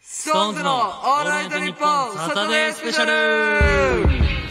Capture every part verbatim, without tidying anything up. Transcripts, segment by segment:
ストーンズのオールナイトニッポンサタデースペシャル。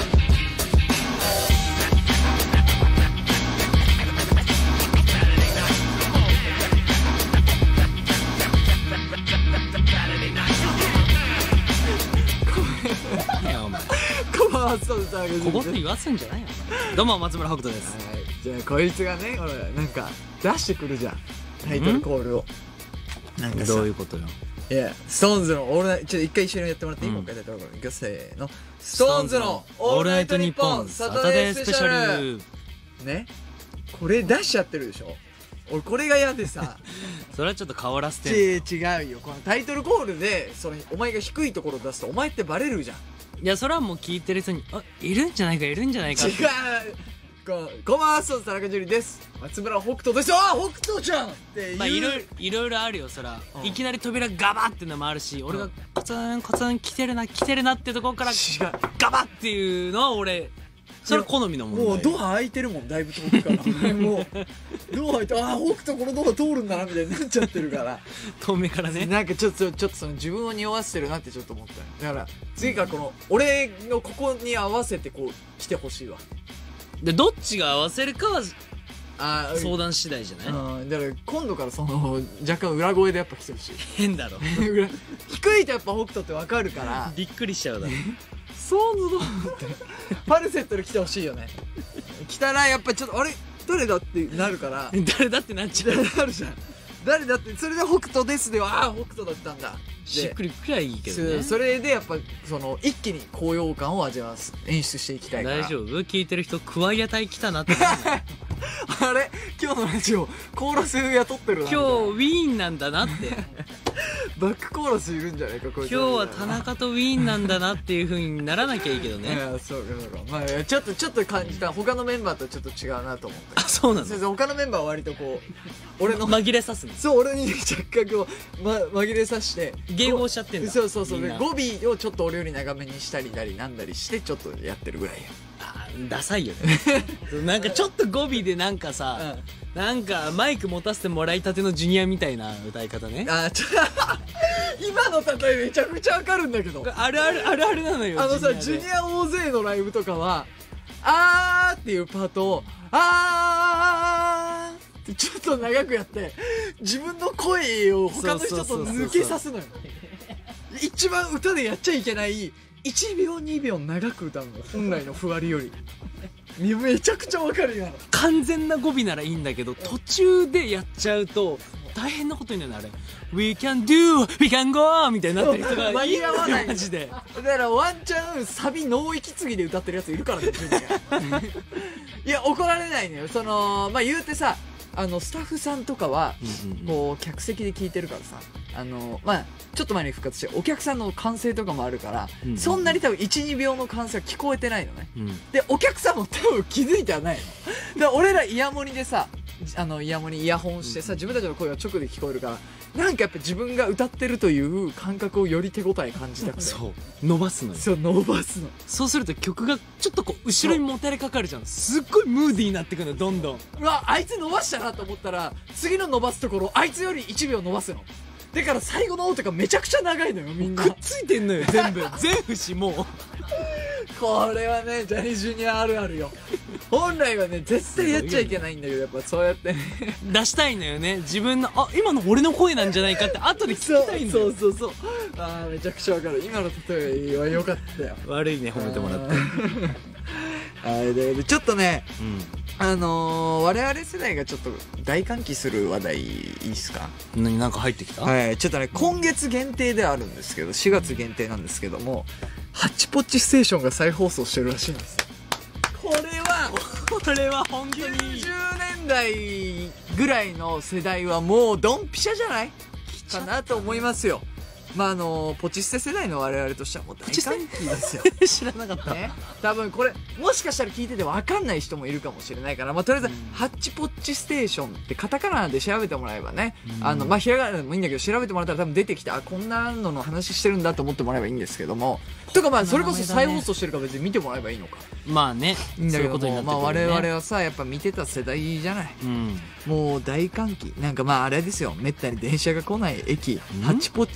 こばはそうです。 こぼって言わすんじゃないよ。どうも松村北斗です。 はい、じゃあこいつがね、ほらなんか出してくるじゃん、タイトルコールを。 なんかどういうことよ。 いや、ストーンズのオールナイト、ちょっと一回一緒にやってもらっていい？もう一回タイトルコール。いくよ、せーの。ストーンズのオールナイトニッポンサタデースペシャル。ね、これ出しちゃってるでしょ。俺これが嫌でさ。 それはちょっと変わらせて。 違うよ、このタイトルコールでそのお前が低いところ出すとお前ってバレるじゃん。 いや、それはもう聞いてる人に、あ、いるんじゃないかいるんじゃないか。 違う。ここんばんは、そう田中樹です。松村北斗です。あ、北斗じゃんっていう。 まあいろいろいろいろあるよ。そら、いきなり扉ガバってのもあるし、俺がコツンコツン来てるな来てるなってところからガバっていうのは俺、それ好みのもん。 もうドア開いてるもん、だいぶ遠くからもうドア開いて、ああ北斗このドア通るんだなみたいになっちゃってるから遠目からね。 なんかちょっとちょっとその自分を匂わせてるなってちょっと思ったよ。だから次からこの俺のここに合わせてこう来てほしいわ。 でどっちが合わせるかはあ相談次第じゃない。 うん、だから今度からその若干裏声でやっぱ来てほしい。 変だろ。 低いとやっぱ北斗ってわかるからびっくりしちゃうだろ。 そうなのってファルセットで来てほしいよね。来たらやっぱちょっとあれ誰だってなるから。 誰だってなっちゃう。 なるじゃん。誰だって、それで北斗ですで、ああ北斗だったんだしっくりくりゃいいけどね。 それでやっぱその一気に高揚感を味わわす演出していきたいから。 大丈夫？聞いてる人クワイア隊来たなってあれ今日のラジオコーラス雇ってるな。 今日ウィーンなんだなってバックコーラスいるんじゃないかこれ。 今日は田中とウィーンなんだなっていう風にならなきゃいいけどね。 いや、そうかそうか。まあちょっとちょっと感じた。他のメンバーとちょっと違うなと思って。 あ、そうなんだ。 他のメンバーは割とこう俺の紛れさすの。 そう、俺に若干こう、ま、紛れさして迎合しちゃってんだ。 そうそうそう。で語尾をちょっと俺より長めにしたりなりなんだりしてちょっとやってるぐらいや。 あ、ダサいよね。なんかちょっと語尾でなんかさ、うん、なんかマイク持たせてもらいたてのジュニアみたいな歌い方ね。 あ、ちょ今の例えめちゃくちゃわかるんだけど。 あるあるあるあるなのよ。 あのさ、ジュニア大勢のライブとかはあーっていうパートをあーってちょっと長くやって自分の声を他の人と抜けさすのよ。一番歌でやっちゃいけないいちびょうにびょう長く歌うの、本来のふわりより。めちゃくちゃわかるよ。 完全な語尾ならいいんだけど途中でやっちゃうと大変なことになるのあれ。 We can do, we can go みたいになってる人が間に合わないマジで。 だからワンチャンサビノー息継ぎで歌ってるやついるからね。いや怒られないのよ。そのまあ言うてさ、あのスタッフさんとかはこう客席で聞いてるからさ、あのまあちょっと前に復活してお客さんの歓声とかもあるから、うんうん、そんなに多分いちにびょうの歓声は聞こえてないのね、うん、でお客さんも多分気づいてはないの。で俺らイヤモニでさ、あのイヤモニイヤホンしてさ、自分たちの声が直で聞こえるから、なんかやっぱ自分が歌ってるという感覚をより手応え感じたくて、 そう伸ばすのよ。 そう伸ばすの。 そうすると曲がちょっとこう後ろにもたれかかるじゃん。すっごいムーディーになってくるのどんどん。 うわあいつ伸ばしたなと思ったら次の伸ばすところあいつよりいちびょう伸ばすの。だから最後の音がめちゃくちゃ長いのよ。みんなくっついてんのよ全部全節もう。 これはねジャニーズジュニアあるあるよ。本来はね絶対やっちゃいけないんだけど、やっぱそうやってね出したいのよね。自分のあ今の俺の声なんじゃないかって後で聞きたいんだよ。 そうそうそうそう。あーめちゃくちゃわかる。今の例えは良かったよ。 悪いね褒めてもらって。 あれでちょっとね、 うん、 あのー、我々世代がちょっと大歓喜する話題いいっすか？ 何なんか入ってきた？ はい、ちょっとね今月限定ではあるんですけど、しがつ限定なんですけども、ハッチポッチステーションが再放送してるらしいんです。これはこれは本当にきゅうじゅうねんだいぐらいの世代はもうドンピシャじゃないかなと思いますよ。まああのポチステ世代の我々としてはもう大歓喜ですよ。 知らなかった、 ね、多分これもしかしたら聞いてて分かんない人もいるかもしれないから、まあ、とりあえず、うん、ハッチポッチステーションってカタカナで調べてもらえばね、うん、あのまあひらがなでもいいんだけど調べてもらったら多分出てきて、あこんなのの話してるんだと思ってもらえばいいんですけども、とかまあそれこそ再放送してるから別に見てもらえばいいのか。 まあね、 いいんだけどそういうことになってくるね。 まあ我々はさやっぱ見てた世代じゃない、 うん、 もう大歓喜。なんかまああれですよ、めったに電車が来ない駅、ハッチポッチステーション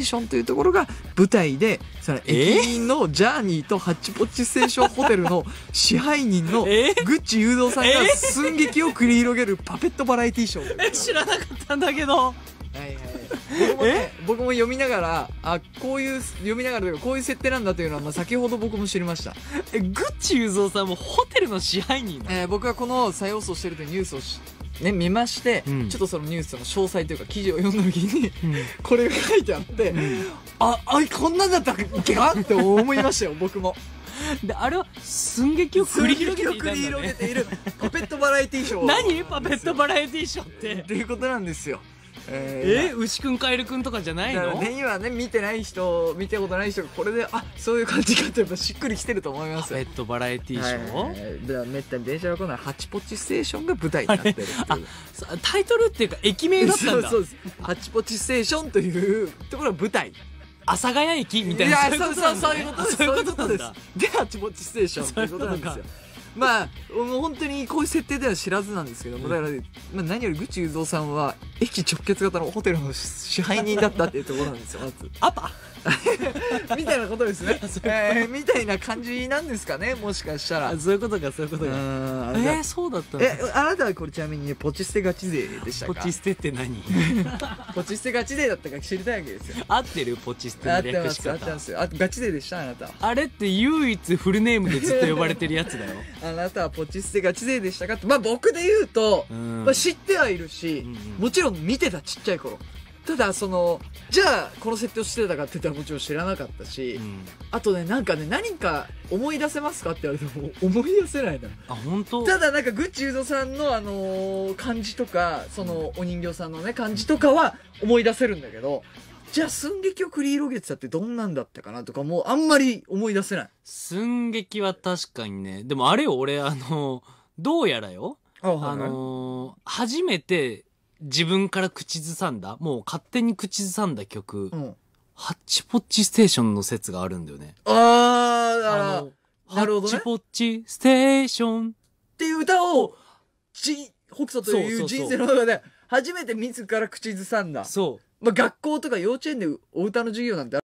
ションというところが舞台で、その駅員のジャーニーとハッチポッチステーションホテルの支配人のグッチ雄三さんが寸劇を繰り広げるパペットバラエティショー。 え知らなかったんだけど。 はいはい、僕もね、僕も読みながら、あ、こういう読みながらというかこういう設定なんだというのは、まあ、先ほど僕も知りました。 えグッチ雄三さんもホテルの支配人なの？ えー、僕はこの再放送してるというニュースをしね、見まして、うん、ちょっとそのニュースの詳細というか記事を読んだ時に、うん、これが書いてあって、うん、あ、あ、こんなんだったっけかって思いましたよ僕も。 であれは寸劇を繰り広げていたんだ、ね、 繰り広げているパペットバラエティーショー。 何パペットバラエティーショーってっていうことなんですよ。 えー、牛くんカエルくんとかじゃないの？ だからね、今ね見てない人、見たことない人がこれで、あ、そういう感じかってやっぱしっくりきてると思いますよ。 パペットバラエティーショー、はいはいはい、 だからめったに電車が来ないハチポチステーションが舞台になってるっていう。 あ、タイトルっていうか駅名だったんだ。 そうそうです。ハチポチステーションというところが舞台。 阿佐ヶ谷駅みたいな。 いや、そうそうそういうことです。そういうことです。で、ハチポチステーションっていうことなんですよ。まあもう本当にこういう設定では知らずなんですけども、だから、まあ、何よりグッチ雄三さんは駅直結型のホテルの支配人だったっていうところなんですよ。まずアパみたいなことですね。えー、みたいな感じなんですかね、もしかしたら。 そういうことか、そういうことか。えー、そうだったの？ え、あなたはこれちなみにポチ捨てガチ勢でしたか？ ポチ捨てって何？ ポチ捨てガチ勢だったか知りたいわけですよ。 合ってる？ポチ捨ての略し方。 合ってますよ。あ、ガチ勢でしたあなたは。 あれって唯一フルネームでずっと呼ばれてるやつだよ。 あなたはポチ捨てガチ勢でしたかって、まあ僕で言うと、まあ、知ってはいるし、うんうん、もちろん見てた、ちっちゃい頃。ただそのじゃあこの設定をしてたかって言ったらもちろん知らなかったし、うん、あとね、なんかね、何か思い出せますかって言われても思い出せないな。 あ、本当？ ただなんかグッチ雄三さんのあのー、感じとか、そのお人形さんのね感じとかは思い出せるんだけど、じゃあ寸劇を繰り広げてたってどんなんだったかなとかもうあんまり思い出せない。 寸劇は確かにね。でもあれよ、俺あのどうやらよ、あ、はいはい、あのー、初めて自分から口ずさんだ、もう勝手に口ずさんだ曲、うん、ハッチポッチステーションの説があるんだよね。 あー、あなるほどね。 ハッチポッチステーションっていう歌をち北斗という人生の中で初めて自ら口ずさんだ。 そう、 まあ、学校とか幼稚園でお歌の授業なんて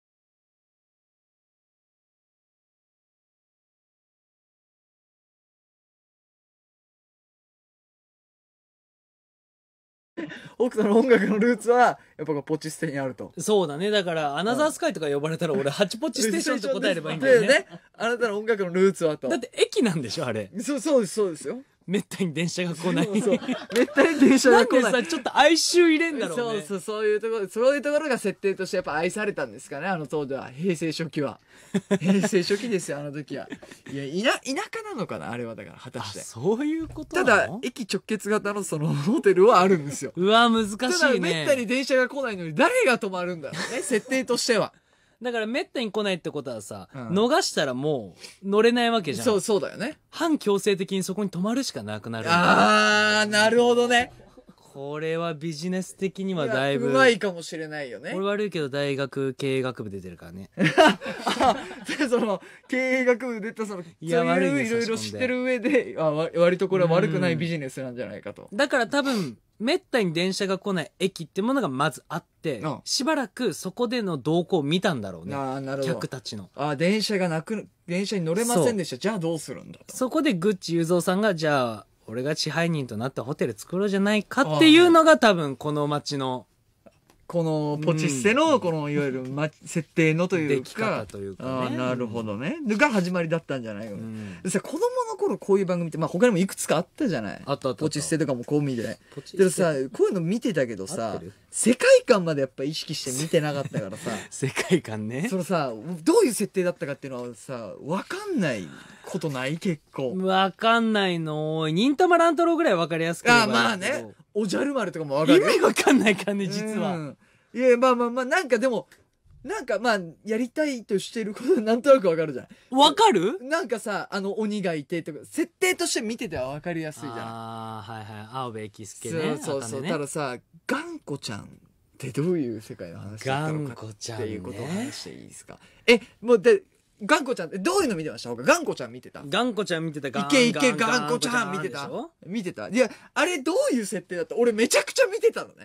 北斗の音楽のルーツはやっぱポチステにあると。 そうだね。だからアナザースカイとか呼ばれたら俺ハッチポッチステーションと答えればいいんだよね。ね、 あなたの音楽のルーツはと。 だって駅なんでしょあれ。 そうそうです、そうですよ。 めったに電車が来ない。 そうそう、めったに電車が来ない。 なんでさ、ちょっと哀愁入れんだろうね。 そうそう、そういうところ、そういうところが設定としてやっぱ愛されたんですかね、あの当時は。平成初期は。平成初期ですよ、あの時は。いや、田、田舎なのかなあれは、だから、果たして。 そういうことただ、駅直結型のそのホテルはあるんですよ。 うわ、難しいね。ただ、 めったに電車が来ないのに誰が泊まるんだろうね、設定としては。 だからめったに来ないってことはさ、うん、逃したらもう乗れないわけじゃん。 そう、そうだよね。 反強制的にそこに泊まるしかなくなる。 あー、なるほどね。 これはビジネス的にはだいぶ。 うまいかもしれないよね。 俺悪いけど大学経営学部出てるからね。 あ、その、経営学部出たその、いや、悪いね、いろいろ知ってる上で、あ、割とこれは悪くないビジネスなんじゃないかと。 だから多分、めったに電車が来ない駅ってものがまずあって、うん、しばらくそこでの動向を見たんだろうね。あ、なるほど。客たちの。 あ、電車がなく、電車に乗れませんでした。じゃあどうするんだと。 そこでグッチ雄三さんが、じゃあ、俺が支配人となったホテル作ろうじゃないかっていうのが多分この街のこのポチッセのこのいわゆる設定のというか、 出来方というかね。 あ、なるほどね。が始まりだったんじゃないかな。うん、でさ、子供の頃こういう番組って、まあ他にもいくつかあったじゃない。 あったあったあった。 ポチッセとかも込みで。でもさ、こういうの見てたけどさ、世界観までやっぱ意識して見てなかったからさ。 世界観ね。 そのさ、どういう設定だったかっていうのはさ、わかんないことない結構。 わかんないの。忍たま乱太郎ぐらいわかりやすくて。 あ、まあね。おじゃる丸とかもわかる。 意味わかんないからね、実は。うんいや、まあまあまあ、なんかでも、なんかまあ、やりたいとしてることなんとなくわかるじゃん。 わかる？ なんかさ、あの鬼がいてとか、設定として見ててはわかりやすいじゃん。 ああ、はいはい。青部エキスケね。 そうそうそう。ね、たださ、頑子ちゃんってどういう世界の話だったのかっていうことを話していいですか。え、もうで、頑子ちゃんってどういうの見てました？他頑子ちゃん見てた？ 頑子ちゃん見てた。 いけいけ頑子ちゃん見てた？見てた。いや、あれどういう設定だった？俺めちゃくちゃ見てたのね。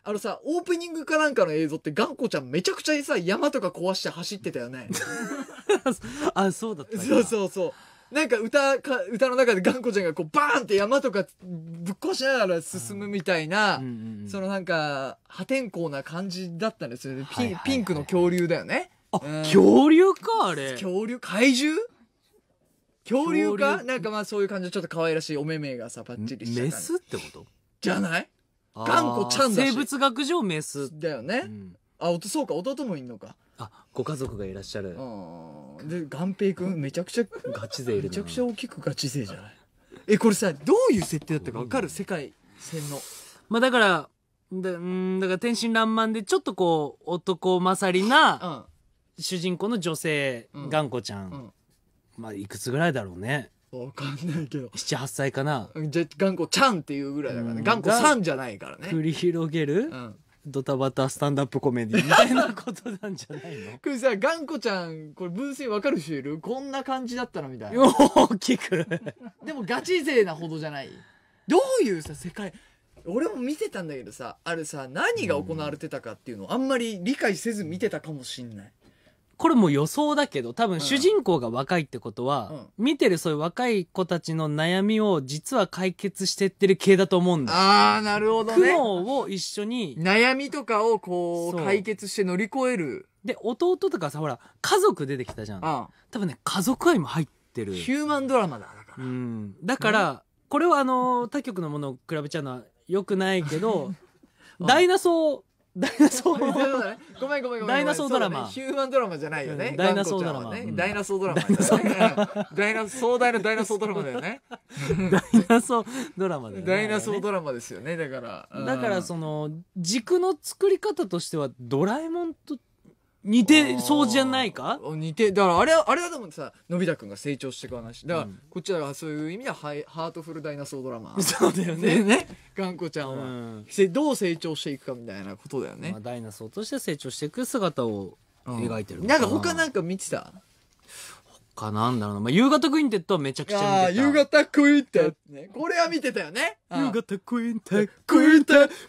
あのさオープニングかなんかの映像って頑固ちゃんめちゃくちゃさ山とか壊して走ってたよねあ、そうだったか。 そうそうそうなんか歌か歌の中で頑固ちゃんがこうバーンって山とかぶっ壊しながら進むみたいな、 うんうんうん、 そのなんか破天荒な感じだったんですよね。ピン、 はいはいはい、 ピンクの恐竜だよね。 あ、うん、恐竜かあれ。 恐竜怪獣恐竜か恐竜なんかまあそういう感じでちょっと可愛らしいお目目がさパッチリした感じ。 メスってことじゃない頑固ちゃんだし生物学上メスだよね、うん、あおとそうか弟もいんのか。 あご家族がいらっしゃる。 で元平くんめちゃくちゃガチ勢いるな。 めちゃくちゃ大きくガチ勢じゃないえこれさどういう設定だったか分かる世界線の。 まあだからだんだから天真爛漫でちょっとこう男勝りな主人公の女性、うん、頑固ちゃん、うん、まあいくつぐらいだろうね。 分かんないけどななはっさいかな。 じゃ頑固ちゃんっていうぐらいだからね、うん、頑固さんじゃないからね。 繰り広げる、うん、ドタバタスタンダップコメディみたいなことなんじゃないのこれさ頑固ちゃんこれ分析分かる人いるこんな感じだったのみたいな大きくでもガチ勢なほどじゃないどういうさ世界俺も見てたんだけどさあれさ何が行われてたかっていうのをあんまり理解せず見てたかもしんない。 これも予想だけど多分主人公が若いってことは、うん、見てるそういう若い子たちの悩みを実は解決してってる系だと思うんだ。 あーなるほどね。 苦悩を一緒に悩みとかをこう解決して乗り越える。 で弟とかさほら家族出てきたじゃん。ああ多分ね家族愛も入ってるヒューマンドラマだだから、 うん、だから、ね、これはあの他局のものを比べちゃうのはよくないけどダイナソーダイナソーごめんごめんごめんダイナソードラマ、 ね、ヒューマンドラマじゃないよね、うん、 ダイナソードラマ、 ねうん、ダイナソードラマダイナ壮大なダイナソードラマだよねダイナソードラマだよねダイナソードラマですよね。だからだからその軸の作り方としてはドラえもんと似てそうじゃないか。 似てだからあれはあれはでもさのび太くんが成長していく話だから、うん、こっちはそういう意味ではハイハートフルダイナソードラマそうだよねね頑固ちゃんは、うん、どう成長していくかみたいなことだよね、 まあ、ダイナソーとして成長していく姿を描いてる、うん、 なんか他なんか見てた他なんだろうな、まあ、夕方クインテットはめちゃくちゃ見てた。 夕方クインテット、ね、これは見てたよね。 夕方クインテットクインテットクインテッ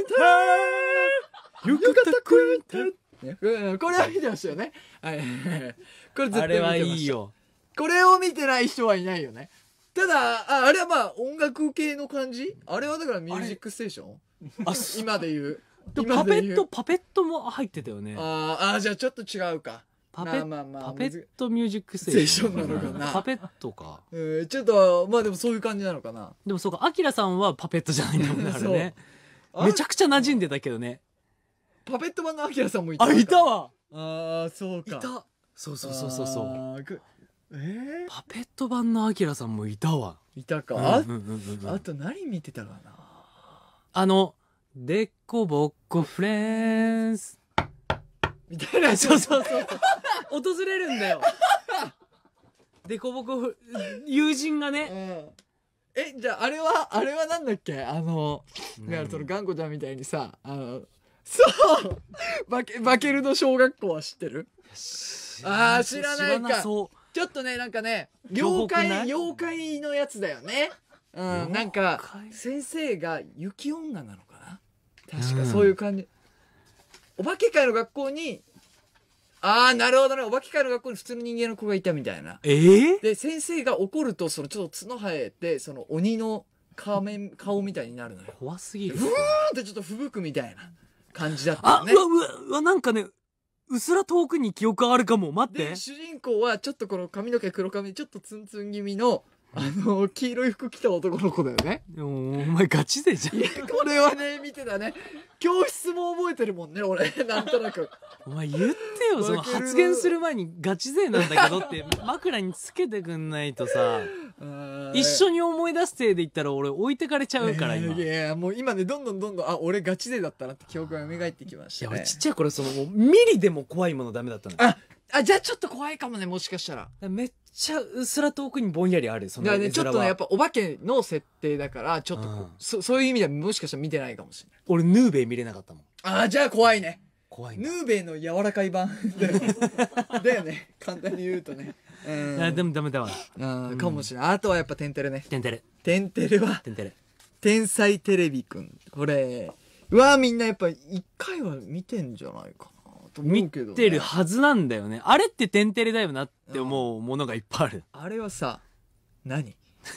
ト夕方クインテットね、うん、これは見てましたよね。はい、これ絶対見てました。 あれはいいよ。 これを見てない人はいないよね。ただ あ, あれはまあ音楽系の感じ。あれはだからミュージックステーションあ今で言うパペットパペットも入ってたよね。 ああじゃあちょっと違うか。 パペッ、まあまあまあ、パペットミュージックステーションなのかな。 パペットか、 うん、ちょっとまあでもそういう感じなのかな。 でもそうかアキラさんはパペットじゃないんだもんねあれねめちゃくちゃ馴染んでたけどね。 パペット版のアキラさんもいた。 あいたわ。 あーそうか。 いた。そうそうそうそうそう。 えー、 パペット版のアキラさんもいたわ。 いたか。うんうんうんうん、あと何見てたかな。 あのでっこぼっこフレンズみたいな。そうそうそうそう訪れるんだよでこぼこ友人がね、 うん、えじゃああれはあれはなんだっけあのだからその頑固ちゃんみたいにさあのそうバケバケルの小学校は知ってる？ああ知らないか。ちょっとねなんかね妖怪妖怪のやつだよね。うんなんか先生が雪女なのかな確かそういう感じ、うん、お化け界の学校にああなるほどねお化け界の学校に普通の人間の子がいたみたいな。 えー、 で先生が怒るとそのちょっと角生えてその鬼の仮面顔みたいになるのよ。 怖すぎる。 ふーんってちょっと吹雪くみたいな感じだったよね。 あうわうわうわなんかねうすら遠くに記憶あるかも。待ってで主人公はちょっとこの髪の毛黒髪ちょっとツンツン気味のあの黄色い服着た男の子だよね。 お前ガチでじゃん。 いやこれはね見てたね。教室も覚えてるもんね俺なんとなく。 お前言ってよその発言する前にガチ勢なんだけどって枕につけてくんないとさ一緒に思い出す体で言ったら俺置いてかれちゃうから今。 いやいやもう今ねどんどんどんどんあ俺ガチ勢だったなって記憶が蘇ってきましたね。 いや俺ちっちゃい頃そのもうミリでも怖いものダメだったの。 ああじゃあちょっと怖いかもねもしかしたら。 めっちゃうすら遠くにぼんやりあるその絵面は。 ね、ちょっとねやっぱお化けの設定だからちょっと、うん、そ, そういう意味ではもしかしたら見てないかもしれない。 俺ヌーベイ見れなかったもん。 あじゃあ怖いね。 怖いヌーベイの柔らかい版だよねだよね簡単に言うとね。 うん、いやでもダメだわ。 あかもしれない。あとはやっぱテンテレね。 テンテレテンテレはテンテレ天才テレビくんこれうわみんなやっぱ一回は見てんじゃないかなと思うけど、ね、 見てるはずなんだよね。あれってテンテレだよなって思うものがいっぱいある。 あれはさ何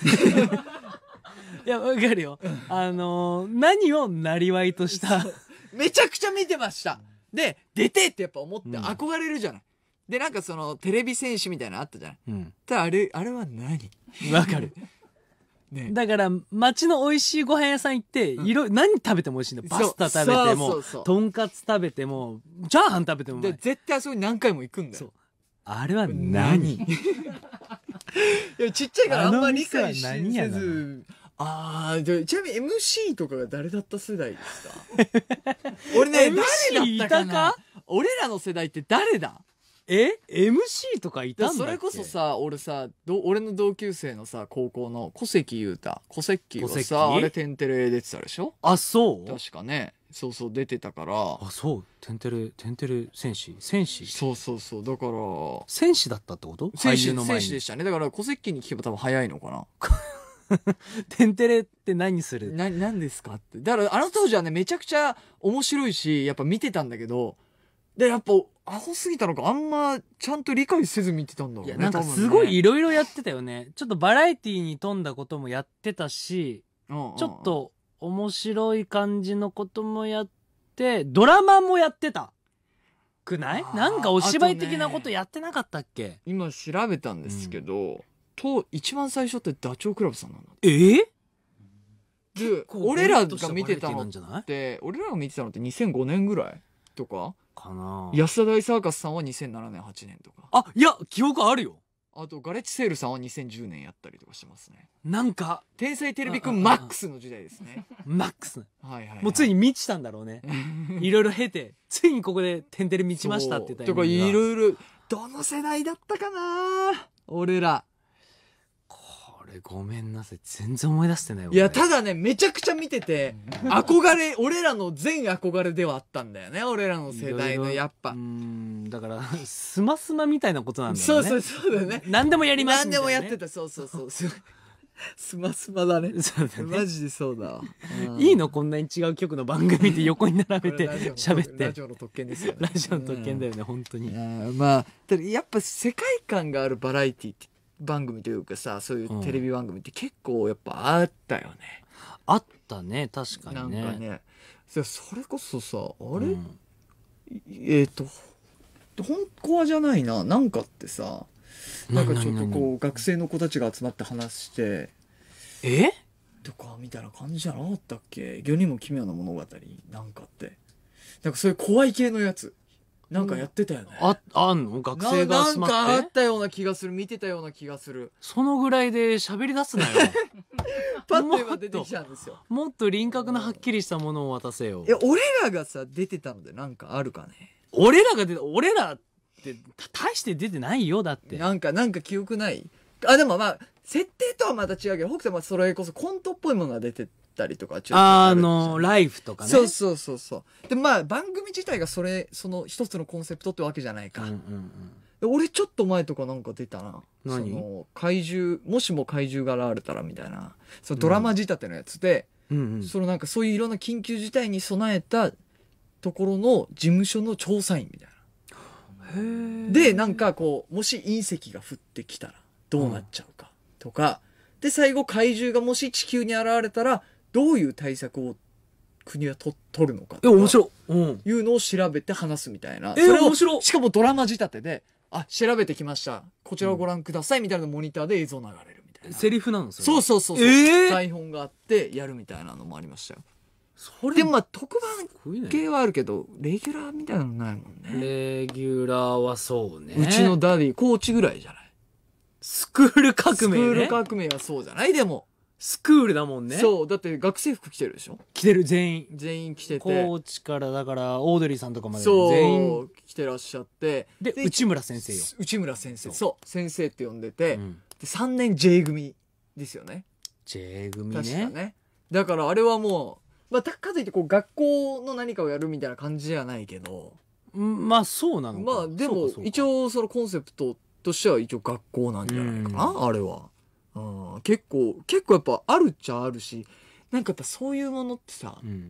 いやわかるよ。あのー、何をなりわいとしためちゃくちゃ見てました。で出てってやっぱ思って憧れるじゃない、うん、でなんかそのテレビ戦士みたいなのあったじゃない、うん、ただあれあれは何わかるね、だから街の美味しいご飯屋さん行って、うん、いろ何食べても美味しいんだよ。パスタ食べてもとんかつ食べてもチャーハン食べてもで絶対あそこに何回も行くんだよ。そうあれは何いやちっちゃいからあんまり理解せず。あーちなみに エムシー とかが誰だった世代ですか俺ね誰だったかな。俺らの世代って誰だ。 え エムシー とかいたんだっけ。 それこそさ俺さど俺の同級生のさ高校の小関裕太小関はさあれテンテレ出てたでしょ。 あそう確かね。そうそう出てたから。 あそうテンテレテンテレ戦士戦士そうそうそうだから戦士だったってこと。 戦士の前に戦士でしたね。だから小関に聞けば多分早いのかなテンテレって何するな何ですかって。だからあの当時はねめちゃくちゃ面白いしやっぱ見てたんだけどでやっぱアホすぎたのかあんまちゃんと理解せず見てたんだろうね。 いやなんかすごいいろいろやってたよね。ちょっとバラエティーに富んだこともやってたし、うんうん、ちょっと面白い感じのこともやってドラマもやってたくない？なんかお芝居的なことやってなかったっけ？ね、 今調べたんですけど、うん、と一番最初ってダチョウ倶楽部さんなんだ。 えー、 で俺らが見てたのって俺らが見てたのってにせんごねんぐらいとかかな。安田大サーカスさんはにせんななねんはちねんとか。 あいや記憶あるよ。 あとガレッジセールさんはにせんじゅうねんやったりとかしますね。 なんか天才テレビくんマックスの時代ですね。 マックスはいはい、はい、 もうついに満ちたんだろうねいろいろ経てついにここで天テレ満ちましたって言ったとかいろいろどの世代だったかな俺ら。 これごめんなさい全然思い出してないわ。 いやただねめちゃくちゃ見てて憧れ俺らの全憧れではあったんだよね俺らの世代のやっぱ。 うんだからスマスマみたいなことなんだよね。 そうそうそうだね。 何でもやりますみたいな、ね、 何でもやってた。そうそうそうスマスマだね。そうだねマジでそうだわ。 いいのこんなに違う局の番組で横に並べて喋ってラジオの特権ですよね。 ラジオの特権だよね、うん、本当に。 まあただやっぱ世界観があるバラエティって番組というかさそういうテレビ番組って結構やっぱあったよね、 うん、あったね確かにね。 なんかねそれこそさあれ、うん、えっ、ー、と本コアじゃないななんかってさなんかちょっとこう学生の子たちが集まって話してえとかみたいな感じじゃなかったっけ。世にも奇妙な物語なんかってなんかそういう怖い系のやつなんかやってたよね。 あ、あんの学生が集まって。 なんかあったような気がする。見てたような気がする。 そのぐらいで喋り出すなよ。 パッと今出てきちゃうんですよ。 もっと輪郭のはっきりしたものを渡せよ。 いや俺らがさ出てたのでなんかあるかね。 俺らが出て俺らって大して出てないよだって。 なんかなんか記憶ない。あでもまあ設定とはまた違うけど北斗はそれこそコントっぽいものが出てたりとかちょっとあ, あのライフとかね。 そうそうそうそうでまあ番組自体がそれその一つのコンセプトってわけじゃないか、うんうんうん、俺ちょっと前とかなんか出たな。 何その怪獣もしも怪獣が現れたらみたいなそのドラマ仕立てのやつで、うんうんうん、そのなんかそういういろんな緊急事態に備えたところの事務所の調査員みたいな。へでなんかこうもし隕石が降ってきたらどうなっちゃうかとか、うん、で最後怪獣がもし地球に現れたらどういう対策を国はと取るのかとか面白いうのを調べて話すみたいな。 えー、それを面白しかもドラマ仕立てであ調べてきましたこちらをご覧くださいみたいなモニターで映像流れるみたいな、 セリフなのそれ。 そうそうそうそう、えー、台本があってやるみたいなのもありましたよ。それでもまあ特番系はあるけどレギュラーみたいなのないもんね。 レギュラーはそうね。 うちのダディコーチぐらいじゃない。 スクール革命ね。 スクール革命はそうじゃない。でもスクールだもんね。 そうだって学生服着てるでしょ。 着てる全員全員着ててコーチからだからオードリーさんとかまでそう全員着てらっしゃってで内村先生よ。 内村先生そう先生って呼んでて、うん、でさんねん J 組ですよね。 J 組ね確かね。だからあれはもうまあかといってこう学校の何かをやるみたいな感じじゃないけどまあそうなのか。 まあでも一応そのコンセプトとしては一応学校なんじゃないかな、うん、あれは。うん、結構結構やっぱあるっちゃあるしなんかやっぱそういうものってさ、うん、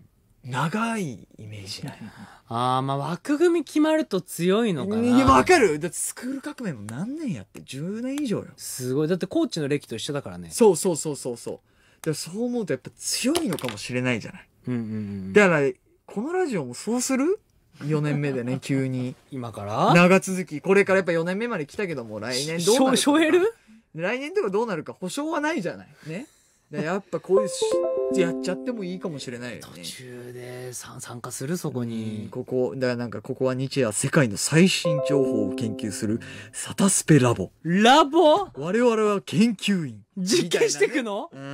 長いイメージない。 ああ、まあ枠組み決まると強いのかな。 いや、わかる。だってスクール革命も何年やってじゅうねん以上よ。 すごい。だってコーチの歴と一緒だからね。 そうそうそうそうそう。でそう思うとやっぱ強いのかもしれないじゃない。 うんうんうん。 だからこのラジオもそうするよねんめでね、急に今から長続き、これからやっぱよねんめまで来たけども、来年どうなるか、 しょえる来年とかどうなるか保証はないじゃないね。やっぱこういうしやっちゃってもいいかもしれないよね。 途中で参加する、そこに。 ここだからなんかここは日夜世界の最新情報を研究するサタスペラボ。 ラボ？ 我々は研究員。 実験してくの？ うん。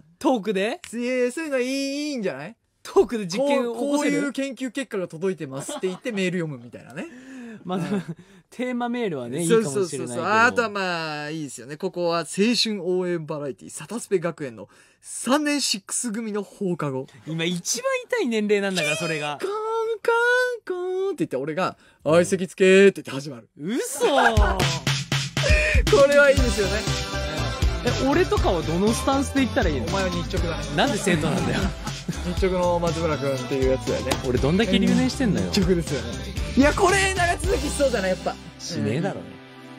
トークで？ いや、そういうのいい、いいんじゃない？ トークで実験を起こせる？ こういう研究結果が届いてますって言ってメール読むみたいなね。 まあ、テーマメールはね、いいそうかもしれないけど。 そうそうそう。あとはまあいいですよね。ここは青春応援バラエティサタスペ学園のさんねんシックス組の放課後。 今一番痛い年齢なんだから、それが。 カンカンカンって言って俺が相席つけーって言って始まる。 嘘これはいいですよね。 え、俺とかはどのスタンスで言ったらいいの？ お前は日直だね。 なんで生徒なんだよ。 日直の松村君っていうやつだよね。 俺どんだけ留年してんだよ。 日直ですよね。いや、これ長続きしそうだね、やっぱ。 しねえだろ。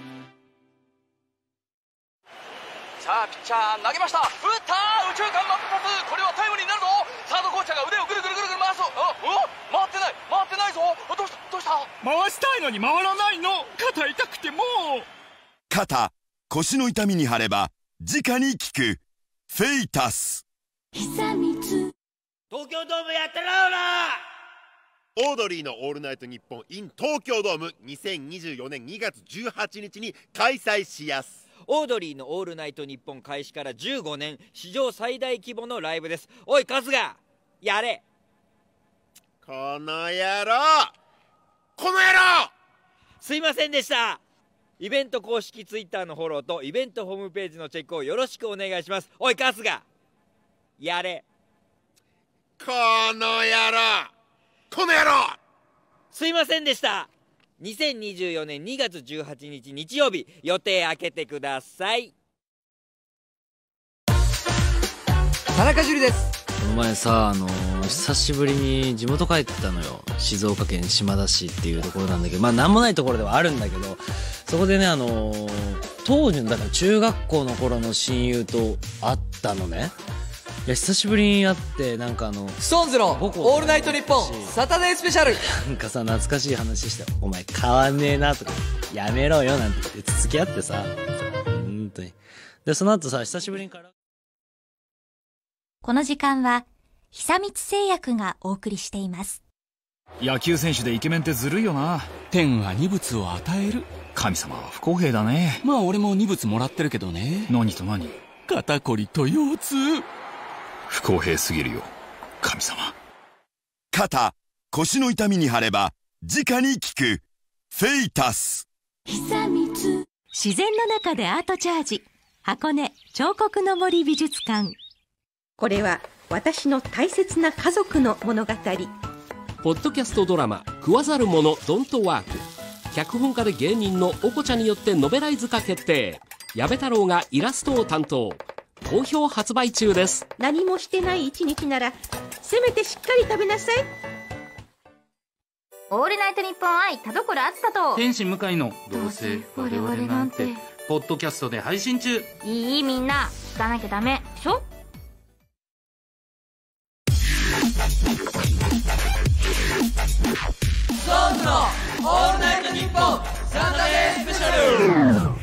さあピッチャー投げました。打ったー、右中間真っ二つ。これはタイムリーになるぞ。サードコーチャーが腕をぐるぐるぐるぐる回す。あ、お、回ってない回ってないぞ。どうしたどうした。 回したいのに回らないの。肩痛くてもう。 肩、腰の痛みに貼れば直に効くフェイタス。 東京ドームやってらうな。 オードリーのオールナイトニッポン in 東京ドームにせんにじゅうよねんにがつじゅうはちにちに開催しやす。 オードリーのオールナイトニッポン開始からじゅうごねん、史上最大規模のライブです。おい春日、やれ。 この野郎この野郎。 すいませんでした。イベント公式ツイッターのフォローとイベントホームページのチェックをよろしくお願いします。おい春日、やれ。 この野郎この野郎。 すいませんでした。にせんにじゅうよねんにがつじゅうはちにち日曜日、予定開けてください。 田中樹です。 この前さ、あのー、久しぶりに地元帰ったのよ。静岡県島田市っていうところなんだけど、まあなんもないところではあるんだけど、そこでね、あのー、当時のだから中学校の頃の親友と会ったのね。いや久しぶりに会って、なんかあのストーンズのオールナイトニッポンサタデースペシャル。 なんかさ、懐かしい話して、お前変わんねえなとか、やめろよなんて言って付き合ってさ、本当に。でその後さ、久しぶりにからこの時間は久光製薬がお送りしています。 野球選手でイケメンってずるいよな。天は二物を与える。神様は不公平だね。 まあ俺も二物もらってるけどね。 何と何？ 肩こりと腰痛。 不公平すぎるよ神様。 肩、腰の痛みに貼れば直に効くフェイタス。 自然の中でアートチャージ、箱根彫刻の森美術館。 これは私の大切な家族の物語。 ポッドキャストドラマ食わざる者ドントワーク。脚本家で芸人のおこちゃによってノベライズ化決定。矢部太郎がイラストを担当。好評発売中です。 何もしてない一日ならせめてしっかり食べなさい。 オールナイトニッポン愛田所あずさと天使向かいのどうせ我々なんてポッドキャストで配信中。 いいみんな聞かなきゃダメでしょ。 ストーンズのオールナイトニッポンサンダースペシャル。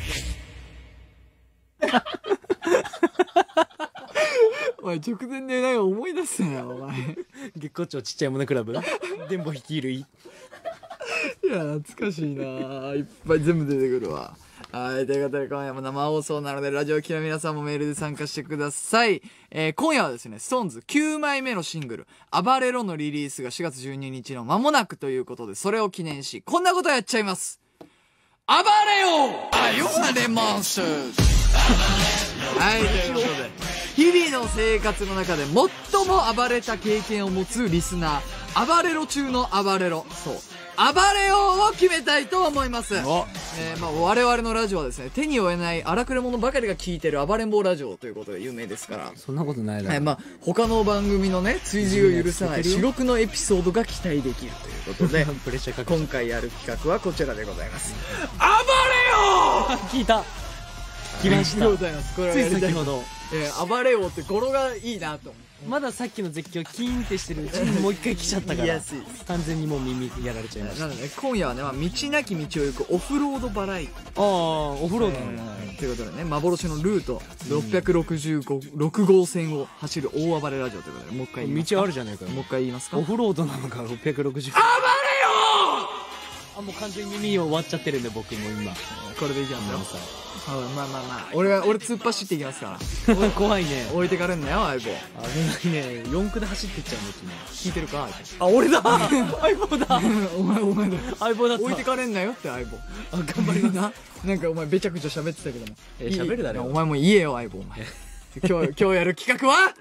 お前直前でなんか思い出すなよお前。 月光町ちっちゃいものクラブ電ボ率いるい。 いや懐かしいないっぱい全部出てくるわ。はい、ということで今夜も生放送なのでラジオ機の皆さんもメールで参加してください。えー、今夜はですね ストーンズきゅうまいめのシングル暴れろのリリースがしがつじゅうににちの間もなくということで、それを記念しこんなことやっちゃいます。暴れよあよなレモンスはい、ということで日々の生活の中で最も暴れた経験を持つリスナー、暴れろ中の暴れろ、そう暴れようを決めたいと思います。 えー、まあ我々のラジオはですね、手に負えない荒くれ者ばかりが聞いてる暴れん坊ラジオということで有名ですから。 そんなことないだろう。 はい、まあ他の番組のね追随を許さない至極のエピソードが期待できるということでプレッシャーかけ今回やる企画はこちらでございます。 暴れよ聞いた来ました。 ございます。これはついやりたい先ほど、 えー、暴れよって語呂がいいなと思う。 まださっきの絶叫キーンってしてるうちにもう一回来ちゃったから完全にもう耳やられちゃいました。 なので、ね、今夜はね、まあ、道なき道を行くオフロードバラエティ。 ああオフロードなんだ、 えー、ということでね、幻のルートろっぴゃくろくじゅうご、ろく号線を走る大暴れラジオということで、もう一回言いますか。 道あるじゃないかよ。 もう一回言いますか。 オフロードなのかろっぴゃくろくじゅう。暴れよー。あ、もう完全に耳終わっちゃってるんで僕も今これでいきますよ。まあまあまあまあ俺は俺突っ走っていきますから怖いね。 置いてかれんなよ相棒。 危ないね。よん区で走ってっちゃうの君。 聞いてるかあ俺だ相棒だお前お前だ相棒だった。 置いてかれんなよって相棒。 あ頑張りますな。 なんかお前べちゃくちゃ喋ってたけども。 え喋るだろお前も言えよ相棒お前。今日今日やる企画は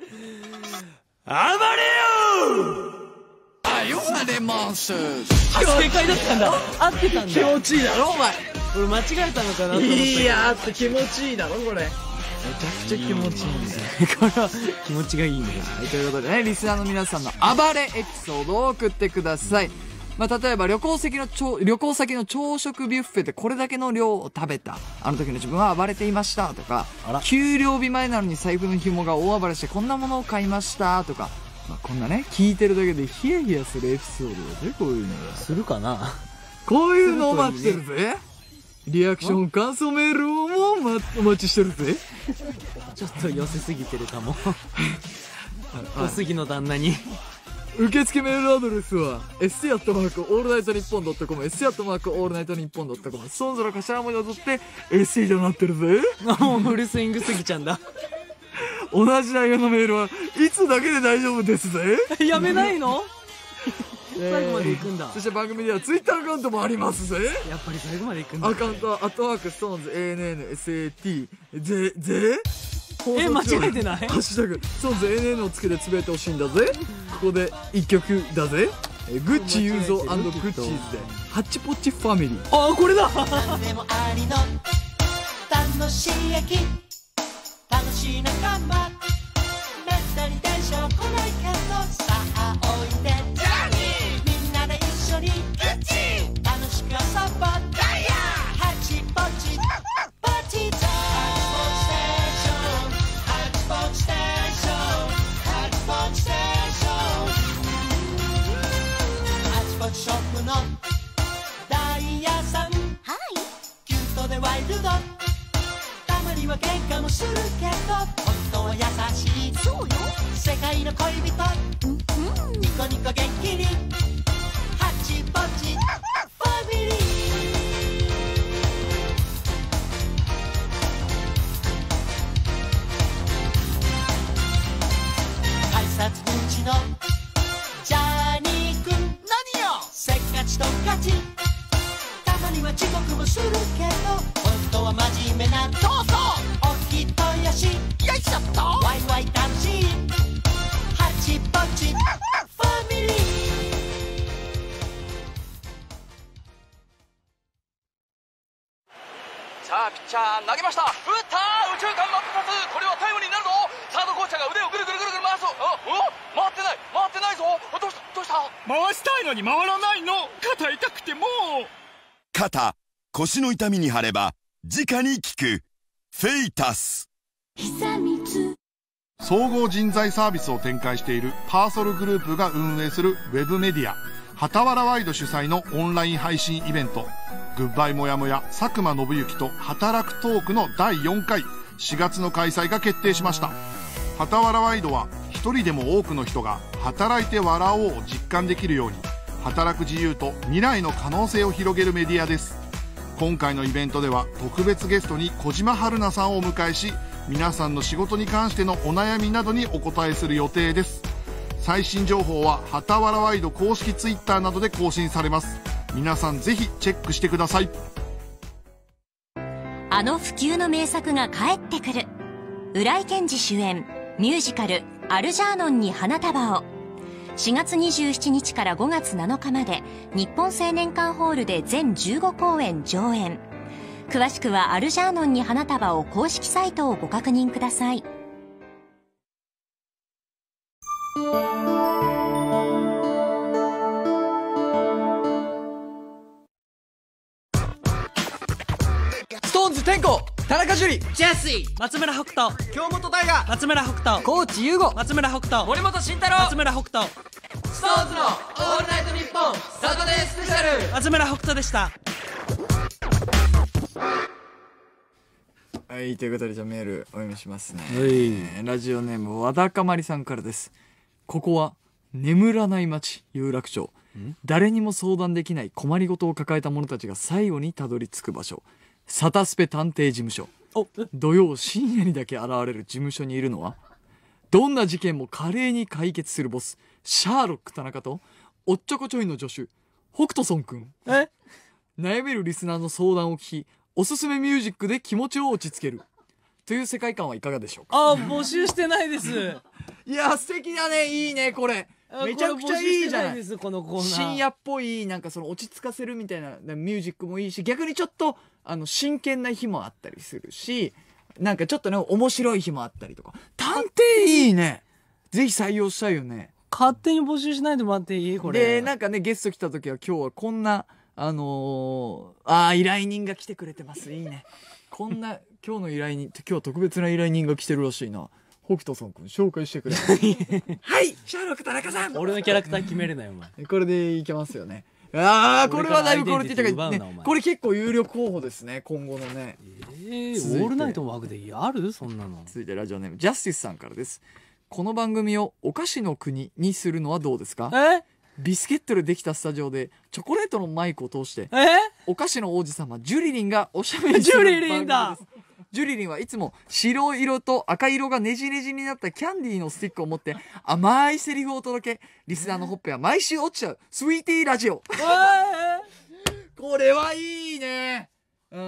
暴れよあよはレモンス正解だったんだ。合ってたんだ。 気持ちいいだろお前。 俺間違えたのかなと思ったけど。 いやーって気持ちいいだろこれ。めちゃくちゃ気持ちいいんだよ。 これは気持ちがいいんだよ。 はい、ということでね、リスナーの皆さんの暴れエピソードを送ってください。まあ、例えば旅行先の朝旅行先の朝食ビュッフェでこれだけの量を食べた、あの時の自分は暴れていましたとか、給料日前なのに財布の紐が大暴れしてこんなものを買いましたとか、まあ、こんなね聞いてるだけでヒヤヒヤするエピソードだぜ。こういうのがするかな。 こういうのを待ってるぜ。リアクション感想メールをも、ま、お待ちしてるぜ。 ちょっと寄せすぎてるかも。小杉の旦那に。 受付メールアドレスは エスティー アットマークオールナイトニッポンドットコム エスティー アットマークオールナイトニッポンドットコムそんぞら頭文字を取って エスティー となってるぜ。 もうフルスイングすぎちゃんだ。 同じ内容のメールはいつだけで大丈夫ですぜ。 やめないの最後まで行くんだ。 そして番組ではツイッターアカウントもありますぜ。 やっぱり最後まで行くんだ。 アカウントはアットマークストーンズ エーエヌエヌエスエーティー ぜぜえ間違えてない？ ハッシュタグストーンズ エーエヌエヌ をつけてつぶやいてほしいんだぜ。ここで一曲だぜ。グッチユーゾー&グッチーズでハッチポッチファミリー。 ああこれだ。 何でもありの楽しい駅楽しい仲間めったに電車は来ないけどさあおいでみんなで一緒に楽しく遊ぼうハッチポッチポチタハッチポッチステーションハッチポッチステーションハッチポッチショップのダイヤさんキュートでワイルドたまには喧嘩もするけど本当は優しいそうよ世界の恋人、うんうん、ニコニコ元気にハッチポッチファミリー改札口のジャーニー君何よせっかちと勝ちたまには遅刻もするけど本当は真面目なそうそうお人よしよいしょっとワイワイ楽しいハッチポッチファミリーさあピッチャー投げました打った右中間真っ二つこれはタイムリーになるぞサードコーチャーが腕をぐるぐるぐるぐる回すあお回ってない回ってないぞどうしたどうした回したいのに回らないの肩痛くてもう肩腰の痛みに貼れば直に効くフェイタス。 総合人材サービスを展開しているパーソルグループが運営するウェブメディア畑原ワイド主催のオンライン配信イベントグッバイもやもや佐久間信行と働くトークのだいよんかいしがつの開催が決定しました。畑原ワイドは一人でも多くの人が働いて笑おうを実感できるように働く自由と未来の可能性を広げるメディアです。今回のイベントでは特別ゲストに小島春菜さんをお迎えし皆さんの仕事に関してのお悩みなどにお答えする予定です。最新情報は畑原ワイド公式ツイッターなどで更新されます。皆さんぜひチェックしてください。 あの不朽の名作が帰ってくる。浦井健二主演ミュージカルアルジャーノンに花束をしがつにじゅうしちにちからごがつなのかまで日本青年館ホールで全じゅうごこうえん上演。 詳しくはアルジャーノンに花束を公式サイトをご確認ください。 ストーンズ天候田中樹ジェシー松村北斗京本大我松村北斗高知優吾松村北斗森本慎太郎松村北斗ストーンズのオールナイトニッポンサタデースペシャル松村北斗でした。 はい、ということでじゃあメールお読みしますね、 はい、 えー、ラジオネーム和田かまりさんからです。ここは眠らない街有楽町、誰にも相談できない困りごとを抱えた者たちが最後にたどり着く場所、サタスペ探偵事務所。土曜深夜にだけ現れる事務所にいるのは、どんな事件も華麗に解決するボスシャーロック田中とおっちょこちょいの助手北斗ソンくん。え悩めるリスナーの相談を聞き、おすすめミュージックで気持ちを落ち着けるという世界観はいかがでしょうか。 あー、募集してないですいや素敵だね、いいねこれ、めちゃくちゃいいじゃない。 このコーナー深夜っぽい、なんかその落ち着かせるみたいなミュージックもいいし、逆にちょっとあの真剣な日もあったりするし、なんかちょっとね面白い日もあったりとか。探偵いいね、ぜひ採用したいよね。 勝手に募集しないでもらっていいこれで、なんかねゲスト来た時は今日はこんなあのー、あー依頼人が来てくれてます、いいね。こんな今日の依頼人、今日は特別な依頼人が来てるらしいな。北斗さんくん紹介してくれはいシャーロック田中さん、 俺のキャラクター決めれないお前これでいけますよね。ああこれはだいぶクオリティ高いね。これ結構有力候補ですね今後のね。 えー、オールナイトの枠であるそんなの。 続いてラジオネームジャスティスさんからです。この番組をお菓子の国にするのはどうですか。 えビスケットでできたスタジオでチョコレートのマイクを通してお菓子の王子様ジュリリンがおしゃべりする番組です。 ジュリリンだ。 ジュリリンはいつも白色と赤色がねじねじになったキャンディーのスティックを持って甘いセリフを届け、リスナーのほっぺは毎週落ちちゃうスイーティーラジオこれはいいね。うん、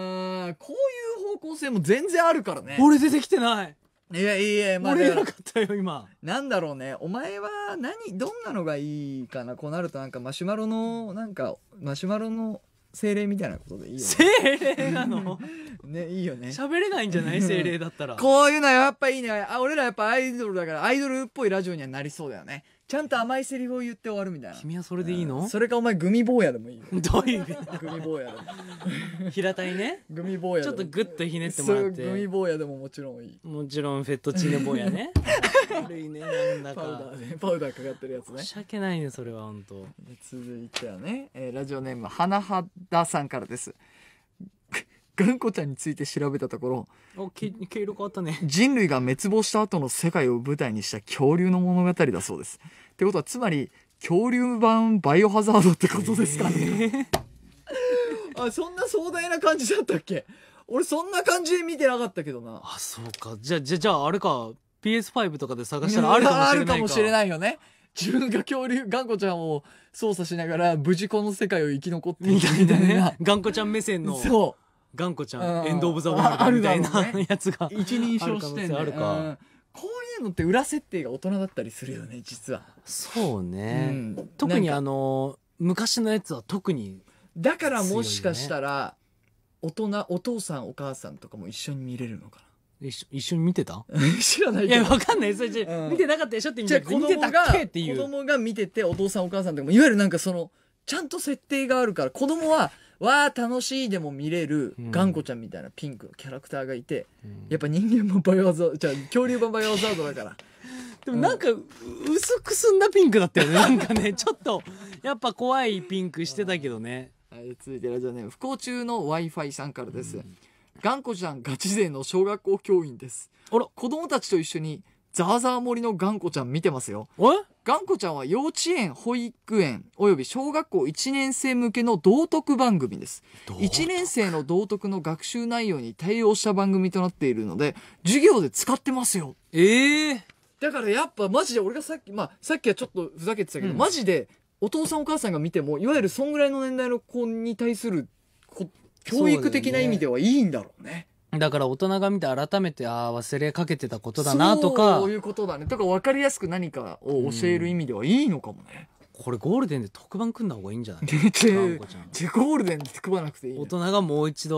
こういう方向性も全然あるからね。 俺出てきてない。 いやいや、まあ、 俺なかったよ今。 なんだろうね、お前は何どんなのがいいかな。こうなるとなんかマシュマロのなんかマシュマロの精霊みたいなことでいいよね。 精霊なのね、いいよね。 喋れないんじゃない精霊だったら。 こういうのはやっぱいいね。あ、俺らやっぱアイドルだからアイドルっぽいラジオにはなりそうだよね。ちゃんと甘いセリフを言って終わるみたいな。 君はそれでいいの？ それかお前グミ坊やでもいいよ。 どういうグミ坊やでも平たいね。 グミ坊やちょっとグッとひねってもらって。 グミ坊やでももちろんいい。 もちろんフェットチーネ坊やね。悪いね、なんだかパウダーね、パウダーかかってるやつね。 申し訳ないねそれは本当。 続いてはね、えー、ラジオネーム花肌さんからです。頑固ちゃんについて調べたところ、 お毛毛色変わったね。 人類が滅亡した後の世界を舞台にした恐竜の物語だそうです。ってことはつまり恐竜版バイオハザードってことですかね。えー、あ、そんな壮大な感じだったっけ。俺そんな感じで見てなかったけどな。 あ、そうか。じゃあじゃじゃああれか ピーエスファイブ とかで探したらあるかもしれないか。あるかもしれないよね。自分が恐竜頑固ちゃんを操作しながら無事この世界を生き残っていたみたいな頑固ちゃん目線の。 そう頑固ちゃんエンドオブザワールドみたいなやつが一人称視点であるか。 こういうのって裏設定が大人だったりするよね実は。 そうね、うん、特にあの昔のやつは特にだからもしかしたら大人お父さんお母さんとかも一緒に見れるのかな。 一緒一緒に見てた知らないけど。 いやわかんないそれ、うん、見てなかったでしょって意味じゃなくて見てたっけっていう。 子供が見ててお父さんお母さんとかもいわゆるなんかそのちゃんと設定があるから子供はわー楽しいでも見れる頑固ちゃんみたいなピンクのキャラクターがいて、うん、やっぱ人間もバイオハザードじゃあ恐竜版バイオハザードだからでもなんか薄くすんだピンクだったよね。なんかねちょっとやっぱ怖いピンクしてたけどね。 はい、続いてラジオネーム不幸中の Wi-Fi さんからです。うん、頑固ちゃんガチ勢の小学校教員です。あら子供たちと一緒にザーザー森の頑固ちゃん見てますよ。頑固ちゃんは幼稚園保育園および小学校いちねん生向けの道徳番組です。いちねん生の道徳の学習内容に対応した番組となっているので授業で使ってますよ。 ええー、 だからやっぱマジで俺がさっきまあさっきはちょっとふざけてたけど、うん、マジでお父さんお母さんが見てもいわゆるそんぐらいの年代の子に対する教育的な意味ではいいんだろうね。 だから大人が見て改めてああ忘れかけてたことだなとかそういうことだねとか分かりやすく何かを教える意味ではいいのかもね。 うん、これゴールデンで特番組んだ方がいいんじゃない？ ゴールデンで組まなくていい。 大人がもう一度